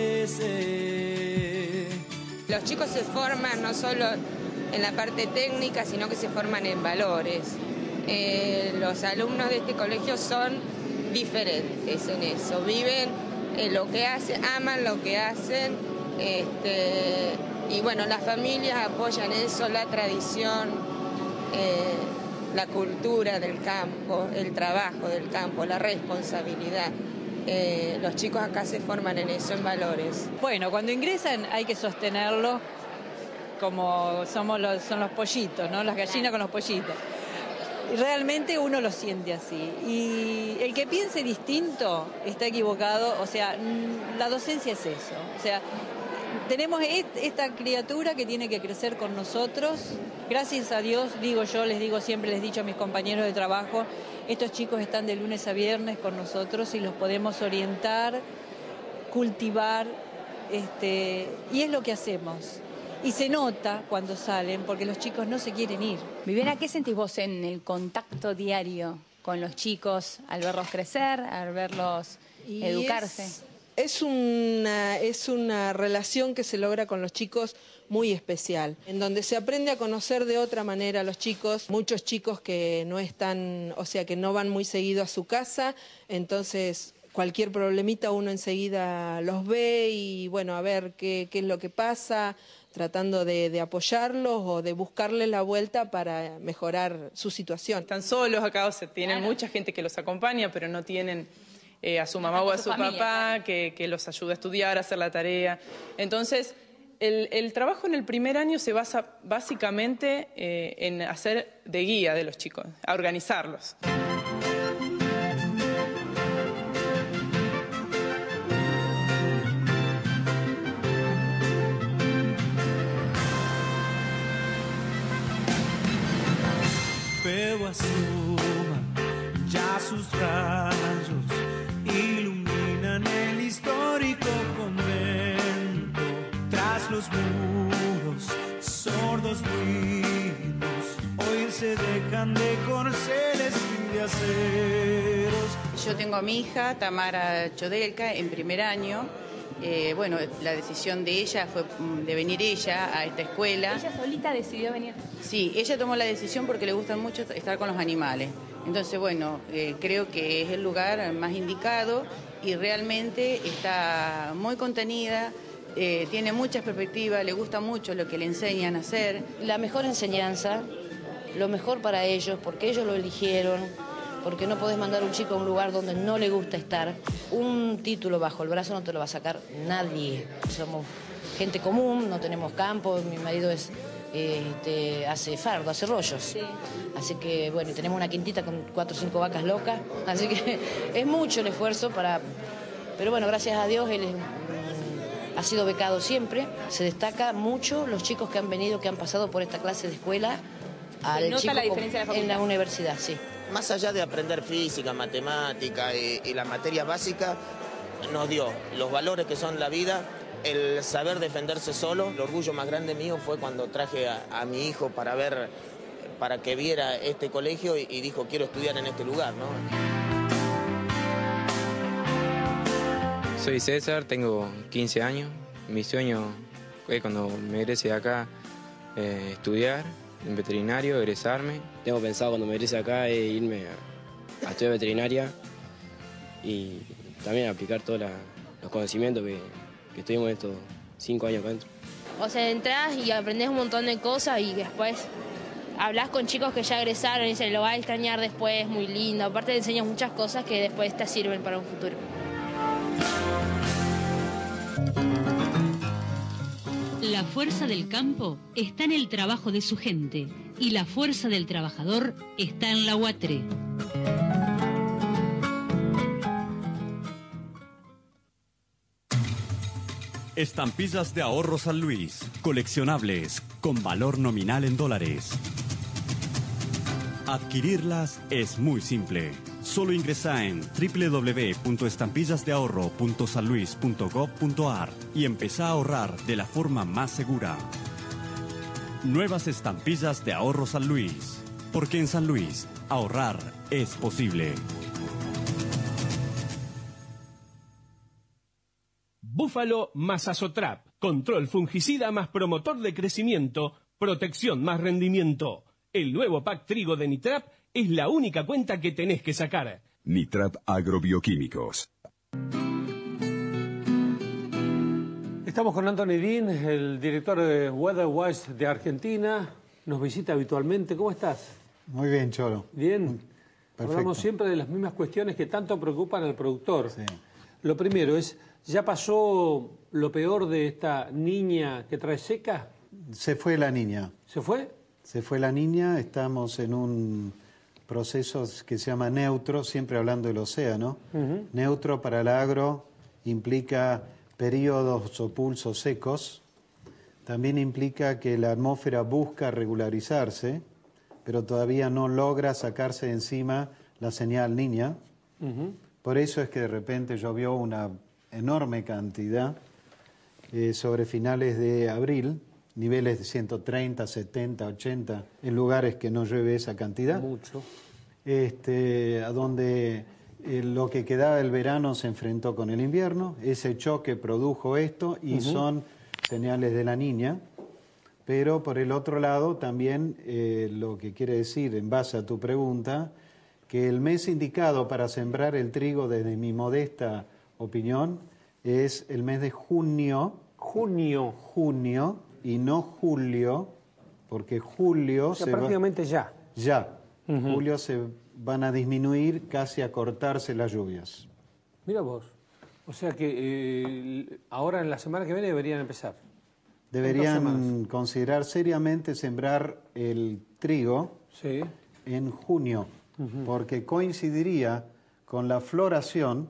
florece. Los chicos se forman no solo en la parte técnica, sino que se forman en valores. Eh, los alumnos de este colegio son diferentes en eso, viven en lo que hacen, aman lo que hacen, este, y bueno, las familias apoyan eso, la tradición, eh, la cultura del campo, el trabajo del campo, la responsabilidad. Eh, los chicos acá se forman en eso, en valores. Bueno, cuando ingresan hay que sostenerlos como somos los, son los pollitos, ¿no? Las gallinas con los pollitos. Y realmente uno lo siente así. Y el que piense distinto está equivocado. O sea, la docencia es eso. O sea, tenemos esta criatura que tiene que crecer con nosotros. Gracias a Dios, digo yo, les digo siempre, les he dicho a mis compañeros de trabajo, estos chicos están de lunes a viernes con nosotros y los podemos orientar, cultivar, este, y es lo que hacemos. Y se nota cuando salen, porque los chicos no se quieren ir. Viviana, ¿qué sentís vos en el contacto diario con los chicos al verlos crecer, al verlos y educarse? Es, es, una, es una relación que se logra con los chicos muy especial, en donde se aprende a conocer de otra manera a los chicos, muchos chicos que no están, o sea, que no van muy seguido a su casa, entonces cualquier problemita uno enseguida los ve y bueno, a ver qué, qué es lo que pasa, tratando de, de apoyarlos o de buscarles la vuelta para mejorar su situación. Están solos acá, o sea, tienen claro. mucha gente que los acompaña, pero no tienen eh, a su mamá o a su, su familia, papá claro. que, que los ayude a estudiar, a hacer la tarea. Entonces, el, el trabajo en el primer año se basa básicamente eh, en hacer de guía de los chicos, a organizarlos. Fuego asoma, ya sus rayos iluminan el histórico convento. Tras los muros, sordos ruidos, hoy se dejan de corceles y de aceros. Yo tengo a mi hija, Tamara Chodelka, en primer año. Eh, bueno, la decisión de ella fue de venir ella a esta escuela. ¿Ella solita decidió venir? Sí, ella tomó la decisión porque le gusta mucho estar con los animales. Entonces, bueno, eh, creo que es el lugar más indicado y realmente está muy contenida, eh, tiene muchas perspectivas, le gusta mucho lo que le enseñan a hacer. La mejor enseñanza, lo mejor para ellos, porque ellos lo eligieron, porque no podés mandar a un chico a un lugar donde no le gusta estar. Un título bajo el brazo no te lo va a sacar nadie. Somos gente común, no tenemos campo, mi marido es, eh, este, hace fardo, hace rollos. Sí. Así que, bueno, y tenemos una quintita con cuatro o cinco vacas locas, así que es mucho el esfuerzo para... Pero bueno, gracias a Dios él es, mm, ha sido becado siempre. Se destaca mucho los chicos que han venido, que han pasado por esta clase de escuela, al ¿Se nota chico la diferencia de la en la universidad, sí. Más allá de aprender física, matemática y, y las materias básicas, nos dio los valores que son la vida, el saber defenderse solo. El orgullo más grande mío fue cuando traje a, a mi hijo para ver, para que viera este colegio y, y dijo, quiero estudiar en este lugar, ¿no? Soy César, tengo quince años. Mi sueño es cuando me egrese de acá eh, estudiar en veterinario, egresarme. Tengo pensado cuando me egrese acá eh, irme a, a estudiar veterinaria y también aplicar todos la, los conocimientos que, que estuvimos estos cinco años acá adentro. O sea, entras y aprendes un montón de cosas y después hablas con chicos que ya egresaron y dicen, lo vas a extrañar después, muy lindo. Aparte te enseñas muchas cosas que después te sirven para un futuro. La fuerza del campo está en el trabajo de su gente y la fuerza del trabajador está en la U A T R E. Estampillas de ahorro San Luis, coleccionables, con valor nominal en dólares. Adquirirlas es muy simple. Solo ingresa en doble u doble u doble u punto estampillas de ahorro punto san luis punto gov punto a r y empezá a ahorrar de la forma más segura. Nuevas estampillas de ahorro San Luis, porque en San Luis ahorrar es posible. Búfalo más Azotrap, control fungicida más promotor de crecimiento, protección más rendimiento. El nuevo pack trigo de Nitrap es la única cuenta que tenés que sacar. Nitrap Agrobioquímicos. Estamos con Anthony Dean, el director de Weatherwise de Argentina. Nos visita habitualmente. ¿Cómo estás? Muy bien, Cholo. Bien. Perfecto. Hablamos siempre de las mismas cuestiones que tanto preocupan al productor. Sí. Lo primero es, ¿ya pasó lo peor de esta niña que trae seca? Se fue la niña. ¿Se fue? Se fue la niña, estamos en un proceso que se llama neutro, siempre hablando del océano. Uh-huh. Neutro para el agro implica periodos o pulsos secos, también implica que la atmósfera busca regularizarse, pero todavía no logra sacarse de encima la señal niña. Uh-huh. Por eso es que de repente llovió una enorme cantidad eh, sobre finales de abril, niveles de ciento treinta, setenta, ochenta, en lugares que no llueve esa cantidad. Mucho. Este, a donde eh, lo que quedaba del verano se enfrentó con el invierno, ese choque produjo esto y uh-huh. son señales de la niña, pero por el otro lado también eh, lo que quiere decir, en base a tu pregunta, que el mes indicado para sembrar el trigo, desde mi modesta opinión, es el mes de junio. Junio. Junio y no julio, porque julio... O sea, se prácticamente va, ya. Ya. Uh-huh. Julio se van a disminuir, casi a cortarse las lluvias. Mira vos. O sea que eh, ahora en la semana que viene deberían empezar. Deberían considerar seriamente sembrar el trigo sí. en junio, uh-huh. porque coincidiría con la floración.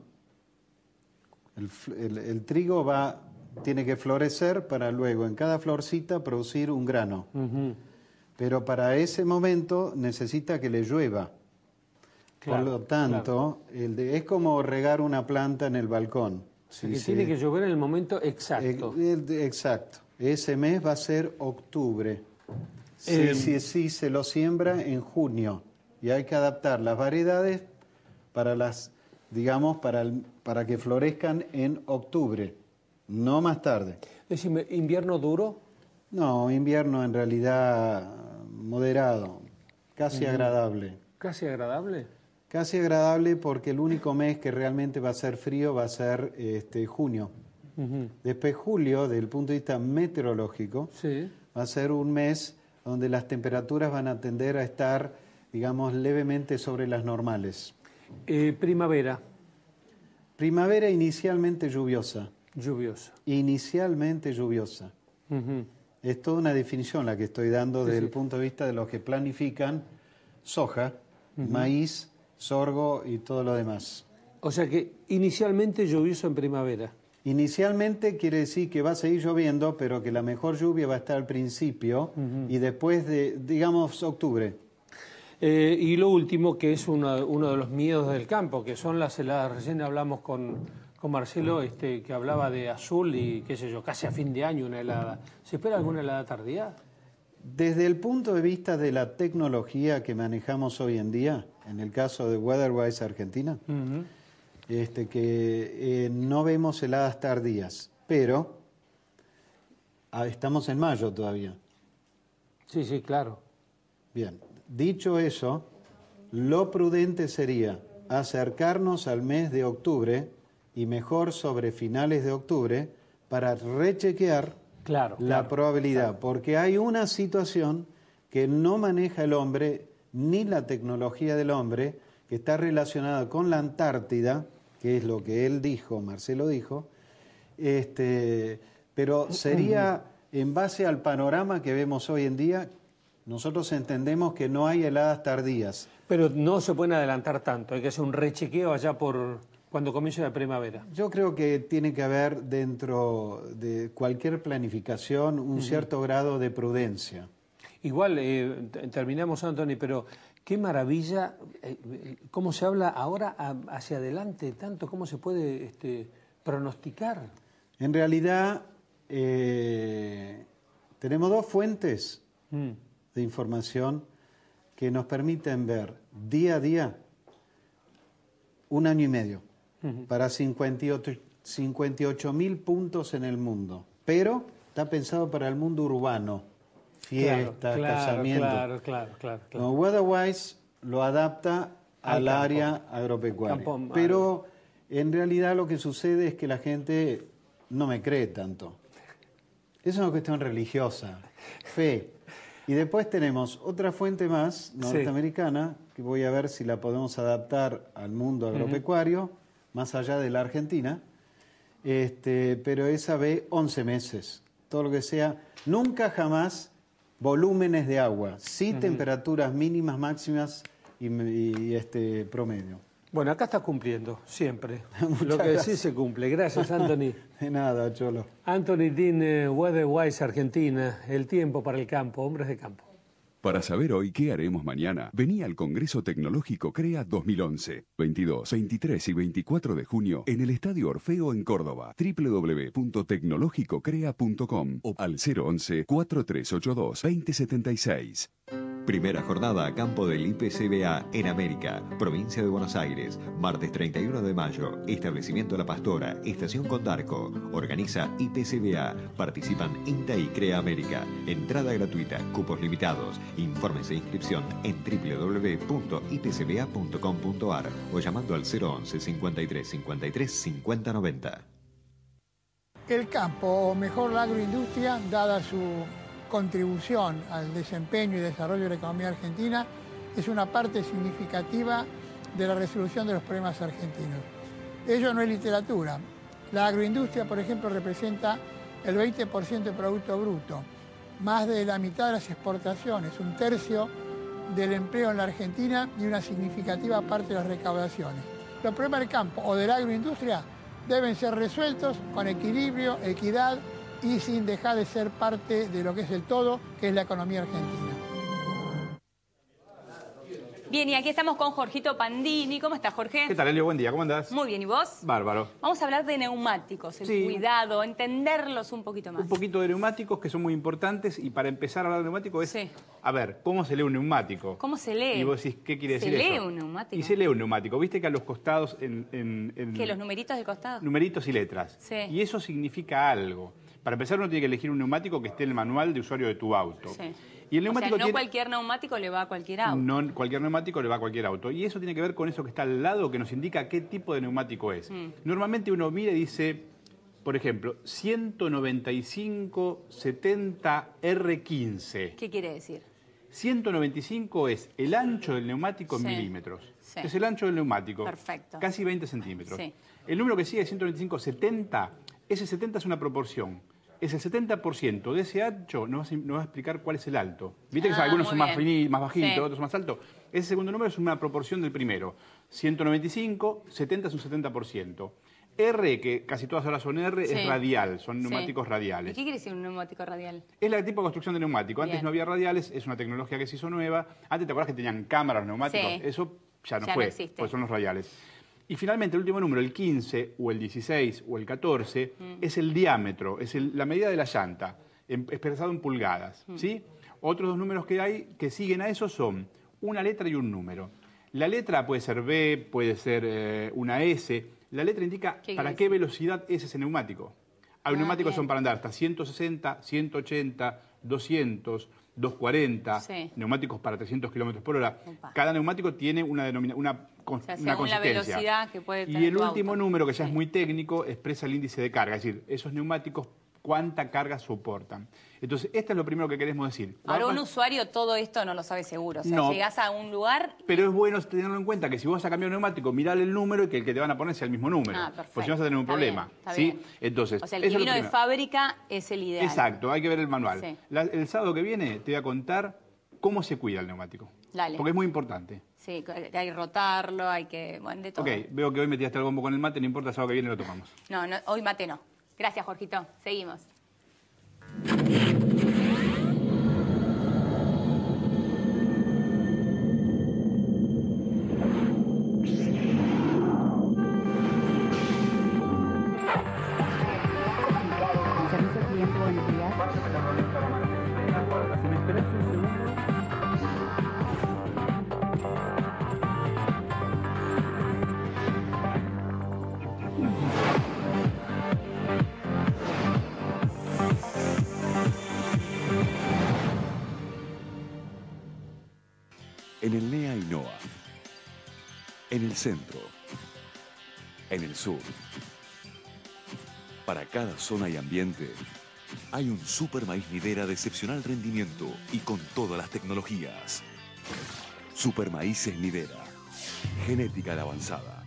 El, el, el trigo va, tiene que florecer para luego en cada florcita producir un grano. Uh-huh. Pero para ese momento necesita que le llueva. Claro, por lo tanto, claro. el de, es como regar una planta en el balcón. Sí, que tiene que llover en el momento exacto. El, el, exacto. Ese mes va a ser octubre. Sí, eh, sí, sí, se lo siembra en junio. Y hay que adaptar las variedades para las, digamos, para, el, para que florezcan en octubre, no más tarde. Decime, ¿invierno duro? No, invierno en realidad moderado, casi uh-huh. agradable. ¿Casi agradable? Casi agradable porque el único mes que realmente va a ser frío va a ser este, junio. Uh-huh. Después julio, desde el punto de vista meteorológico, sí. va a ser un mes donde las temperaturas van a tender a estar, digamos, levemente sobre las normales. Eh, primavera. Primavera inicialmente lluviosa. Lluviosa. Inicialmente lluviosa. Uh-huh. Es toda una definición la que estoy dando sí, desde sí. el punto de vista de los que planifican soja, uh-huh. maíz, sorgo y todo lo demás. O sea que inicialmente lluvioso en primavera. Inicialmente quiere decir que va a seguir lloviendo, pero que la mejor lluvia va a estar al principio uh-huh. y después de, digamos, octubre. Eh, y lo último, que es uno, uno de los miedos del campo, que son las heladas. Recién hablamos con, con Marcelo, este, que hablaba de azul y, qué sé yo, casi a fin de año una helada. ¿Se espera alguna helada tardía? Desde el punto de vista de la tecnología que manejamos hoy en día, en el caso de Weatherwise Argentina, uh-huh. este, que eh, no vemos heladas tardías, pero ah, estamos en mayo todavía. Sí, sí, claro. Bien, dicho eso, lo prudente sería acercarnos al mes de octubre y mejor sobre finales de octubre para rechequear claro, la claro, probabilidad, claro. porque hay una situación que no maneja el hombre ni la tecnología del hombre, que está relacionada con la Antártida, que es lo que él dijo, Marcelo dijo, este, pero sería en base al panorama que vemos hoy en día. Nosotros entendemos que no hay heladas tardías. Pero no se pueden adelantar tanto, hay que hacer un rechequeo allá por cuando comience la primavera. Yo creo que tiene que haber dentro de cualquier planificación un uh-huh. cierto grado de prudencia. Igual, eh, terminamos, Anthony, pero qué maravilla, eh, cómo se habla ahora a, hacia adelante tanto, cómo se puede este, pronosticar. En realidad, eh, tenemos dos fuentes mm. de información que nos permiten ver día a día un año y medio uh-huh. para cincuenta y ocho mil puntos en el mundo. Pero está pensado para el mundo urbano. Fiestas, claro, claro, casamientos. Claro, claro, claro, claro. No, Weatherwise lo adapta al, al área agropecuaria. Campo, pero en realidad lo que sucede es que la gente no me cree tanto. Es una cuestión religiosa, fe. Y después tenemos otra fuente más, norteamericana, sí. que voy a ver si la podemos adaptar al mundo agropecuario, uh-huh. más allá de la Argentina, este, pero esa ve once meses. Todo lo que sea, nunca jamás volúmenes de agua, sí uh-huh. temperaturas mínimas, máximas y, y este promedio. Bueno, acá está cumpliendo, siempre. Lo que decís se cumple. Gracias, Anthony. De nada, Cholo. Anthony Dean, eh, Weatherwise, Argentina. El tiempo para el campo, hombres de campo. Para saber hoy qué haremos mañana, vení al Congreso Tecnológico CREA dos mil once, veintidós, veintitrés y veinticuatro de junio en el Estadio Orfeo en Córdoba, doble u doble u doble u punto tecnológico crea punto com o al cero once, cuatro tres ocho dos, dos cero siete seis. Primera jornada a campo del I P C B A en América, provincia de Buenos Aires, martes treinta y uno de mayo, establecimiento La Pastora, estación Condarco, organiza I P C B A, participan INTA y CREA América, entrada gratuita, cupos limitados, informes e inscripción en doble u doble u doble u punto i p c b a punto com punto a r o llamando al cero once, cincuenta y tres, cincuenta y tres, cincuenta noventa. El campo, o mejor la agroindustria, dada su contribución al desempeño y desarrollo de la economía argentina, es una parte significativa de la resolución de los problemas argentinos. Ello no es literatura. La agroindustria, por ejemplo, representa el veinte por ciento del Producto Bruto, más de la mitad de las exportaciones, un tercio del empleo en la Argentina y una significativa parte de las recaudaciones. Los problemas del campo o de la agroindustria deben ser resueltos con equilibrio, equidad y sin dejar de ser parte de lo que es el todo, que es la economía argentina. Bien, y aquí estamos con Jorgito Pandini. ¿Cómo estás, Jorge? ¿Qué tal, Elio? Buen día, ¿cómo andás? Muy bien, ¿y vos? Bárbaro. Vamos a hablar de neumáticos, el sí. cuidado, entenderlos un poquito más. Un poquito de neumáticos que son muy importantes, y para empezar a hablar de neumáticos es, sí. a ver, ¿cómo se lee un neumático? ¿Cómo se lee? Y vos decís, ¿qué quiere decir eso? ¿Se lee un neumático? Y se lee un neumático. Viste que a los costados... En, en, en... ¿Qué, los numeritos del costado? Numeritos y letras. Sí. Y eso significa algo. Para empezar, uno tiene que elegir un neumático que esté en el manual de usuario de tu auto. Sí. Y el neumático o sea, no tiene... cualquier neumático le va a cualquier auto. No cualquier neumático le va a cualquier auto. Y eso tiene que ver con eso que está al lado, que nos indica qué tipo de neumático es. Mm. Normalmente uno mira y dice, por ejemplo, ciento noventa y cinco setenta R quince. ¿Qué quiere decir? ciento noventa y cinco es el ancho del neumático en sí. milímetros. Sí. Es el ancho del neumático. Perfecto. Casi veinte centímetros. Sí. El número que sigue es ciento noventa y cinco setenta. Ese setenta es una proporción. Es el setenta por ciento de ese ancho, nos va a explicar cuál es el alto. Viste que ah, algunos son más, finitos, más bajitos, sí. otros son más altos. Ese segundo número es una proporción del primero. ciento noventa y cinco, setenta es un setenta por ciento. R, que casi todas ahora son R, sí. es radial, son neumáticos sí. radiales. ¿Y qué quiere decir un neumático radial? Es el tipo de construcción de neumático. Antes Bien. no había radiales, es una tecnología que se hizo nueva. Antes, ¿te acuerdas que tenían cámaras neumáticos? Sí. Eso ya no ya fue, no existe. Pues son los radiales. Y finalmente el último número, el quince o el dieciséis o el catorce, mm. es el diámetro, es el, la medida de la llanta, en, expresado en pulgadas. Mm. ¿sí? Otros dos números que hay que siguen a eso son una letra y un número. La letra puede ser B, puede ser eh, una S. La letra indica ¿Qué para qué velocidad es ese neumático. Hay ah, neumáticos que son para andar hasta ciento sesenta, ciento ochenta, doscientos, doscientos cuarenta, sí. neumáticos para trescientos kilómetros por hora. Opa. Cada neumático tiene una, denomina, una, con, o sea, una consistencia. La velocidad que puede tener y el tu último auto. número, que ya sí. es muy técnico, expresa el índice de carga. Es decir, esos neumáticos cuánta carga soportan. Entonces, esto es lo primero que queremos decir. Ahora, un usuario todo esto no lo sabe seguro. O sea, No. llegás a un lugar... Pero es bueno tenerlo en cuenta que si vas a cambiar un neumático, mirale el número y que el que te van a poner sea el mismo número. Ah, perfecto. Porque si no vas a tener un Está problema. bien, está ¿sí? bien. Entonces, O sea, el eso que es lo vino de primero. fábrica es el ideal. Exacto, hay que ver el manual. Sí. La- el sábado que viene te voy a contar cómo se cuida el neumático. Dale. Porque es muy importante. Sí, hay que rotarlo, hay que... Bueno, de todo. Ok, veo que hoy me tiraste el bombo con el mate, no importa, el sábado que viene lo tomamos. No, no, hoy mate no. Gracias, Jorgito. Seguimos. Servicio cliente, buenos días. Si me esperas un segundo. En el N E A y N O A, en el centro, en el sur. Para cada zona y ambiente, hay un Super Maíz Nidera de excepcional rendimiento y con todas las tecnologías. Super Maíces Nidera, genética de avanzada.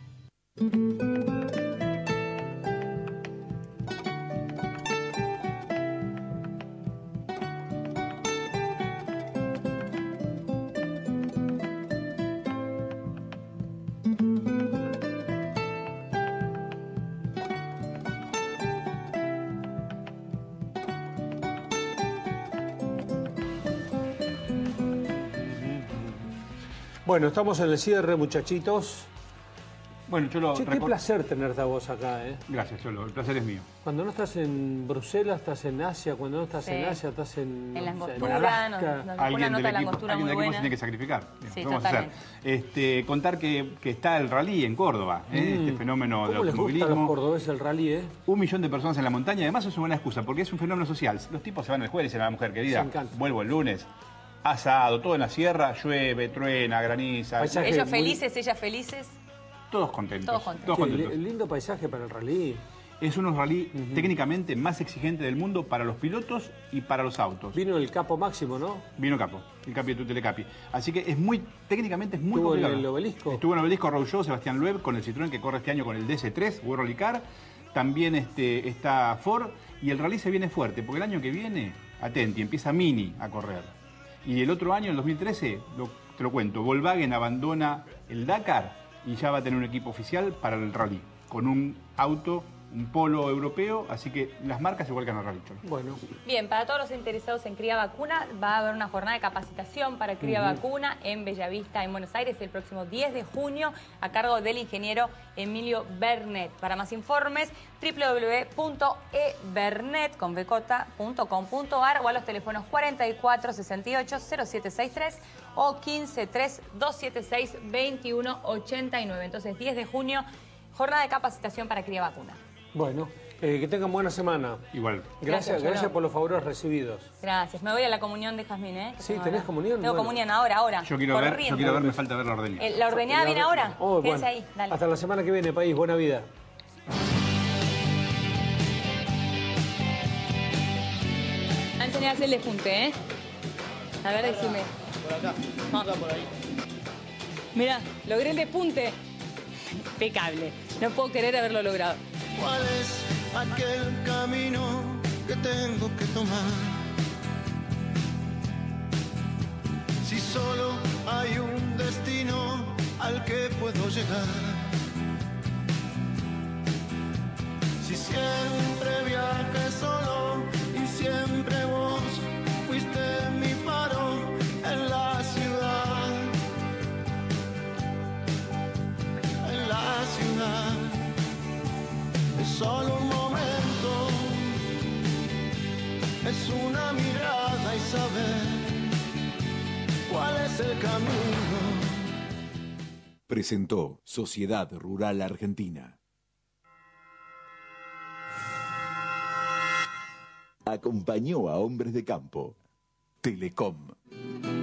Bueno, estamos en el cierre, muchachitos. Bueno, Cholo, Che, qué recor- placer tenerte a vos acá, ¿eh? Gracias, Cholo, el placer es mío. Cuando no estás en Bruselas, estás en Asia. Cuando no estás Sí. en Asia, estás en, En la no sé, angostura, Alaska. nos- nos- Alguien nota del de equipo, langostura alguien muy del equipo buena. se tiene que sacrificar. Sí, Lo vamos a hacer. totalmente. Este, contar que, que está el rally en Córdoba, ¿eh? Mm. este fenómeno del ¿Cómo les gusta a los automovilismo. cordobeses el rally, eh? Un millón de personas en la montaña, además es una buena excusa, porque es un fenómeno social. Los tipos se van el jueves y dicen a la mujer, querida, Se encanta. vuelvo el lunes, asado, todo en la sierra, llueve, truena, graniza. Paisaje Ellos muy- felices, ellas felices. Todos contentos. Todos contentos. Todos Che, contentos. li- lindo paisaje para el rally. Es uno de los rally técnicamente más exigentes del mundo para los pilotos y para los autos. Vino el capo máximo, ¿no? Vino Capo, el Capi de Tutele Capi. Así que es muy, técnicamente es muy ¿Estuvo en complicado. el obelisco? Estuvo en el obelisco Rougeau, Sebastián Loeb, con el Citroën que corre este año con el D S tres, World Rally Car. También este, está Ford y el rally se viene fuerte, porque el año que viene, atenti, empieza Mini a correr. Y el otro año, el dos mil trece, lo- te lo cuento, Volkswagen abandona el Dakar y ya va a tener un equipo oficial para el rally, con un auto, un polo europeo, así que las marcas igual que en el rally, Cholo. Bueno. Bien, para todos los interesados en cría vacuna, va a haber una jornada de capacitación para cría Ujú. vacuna en Bellavista, en Buenos Aires, el próximo diez de junio, a cargo del ingeniero Emilio Bernet. Para más informes, doble u doble u doble u punto e bernet punto com punto a r o a los teléfonos cuarenta y cuatro sesenta y ocho cero siete sesenta y tres o quince tres dos setenta y seis veintiuno ochenta y nueve. Entonces, diez de junio, jornada de capacitación para cría vacuna. Bueno, eh, que tengan buena semana. Igual. Gracias, Gracias, gracias Cholo. por los favores recibidos. Gracias. Me voy a la comunión de Jazmín, ¿eh? Que Sí, tengo ¿tenés ahora. comunión? Tengo Bueno. comunión ahora, ahora. Yo quiero ver, yo corriendo. quiero ver, me falta ver la ordeña. Eh, ¿La ordeñada viene ahora? Oh, Quédense bueno. ahí, dale. Hasta la semana que viene, país. Buena vida. Antes hacer el despunte, ¿eh? A ver, decime. Por acá, acá por ahí. Mira, logré el despunte. Impecable. No puedo querer haberlo logrado. ¿Cuál es aquel camino que tengo que tomar? Si solo hay un destino al que puedo llegar. Si siempre viajé solo y siempre vos fuiste mi faro en la ciudad. En la ciudad. Es solo un momento, es una mirada y saber cuál es el camino. Presentó Sociedad Rural Argentina. Acompañó a Hombres de Campo. Telecom.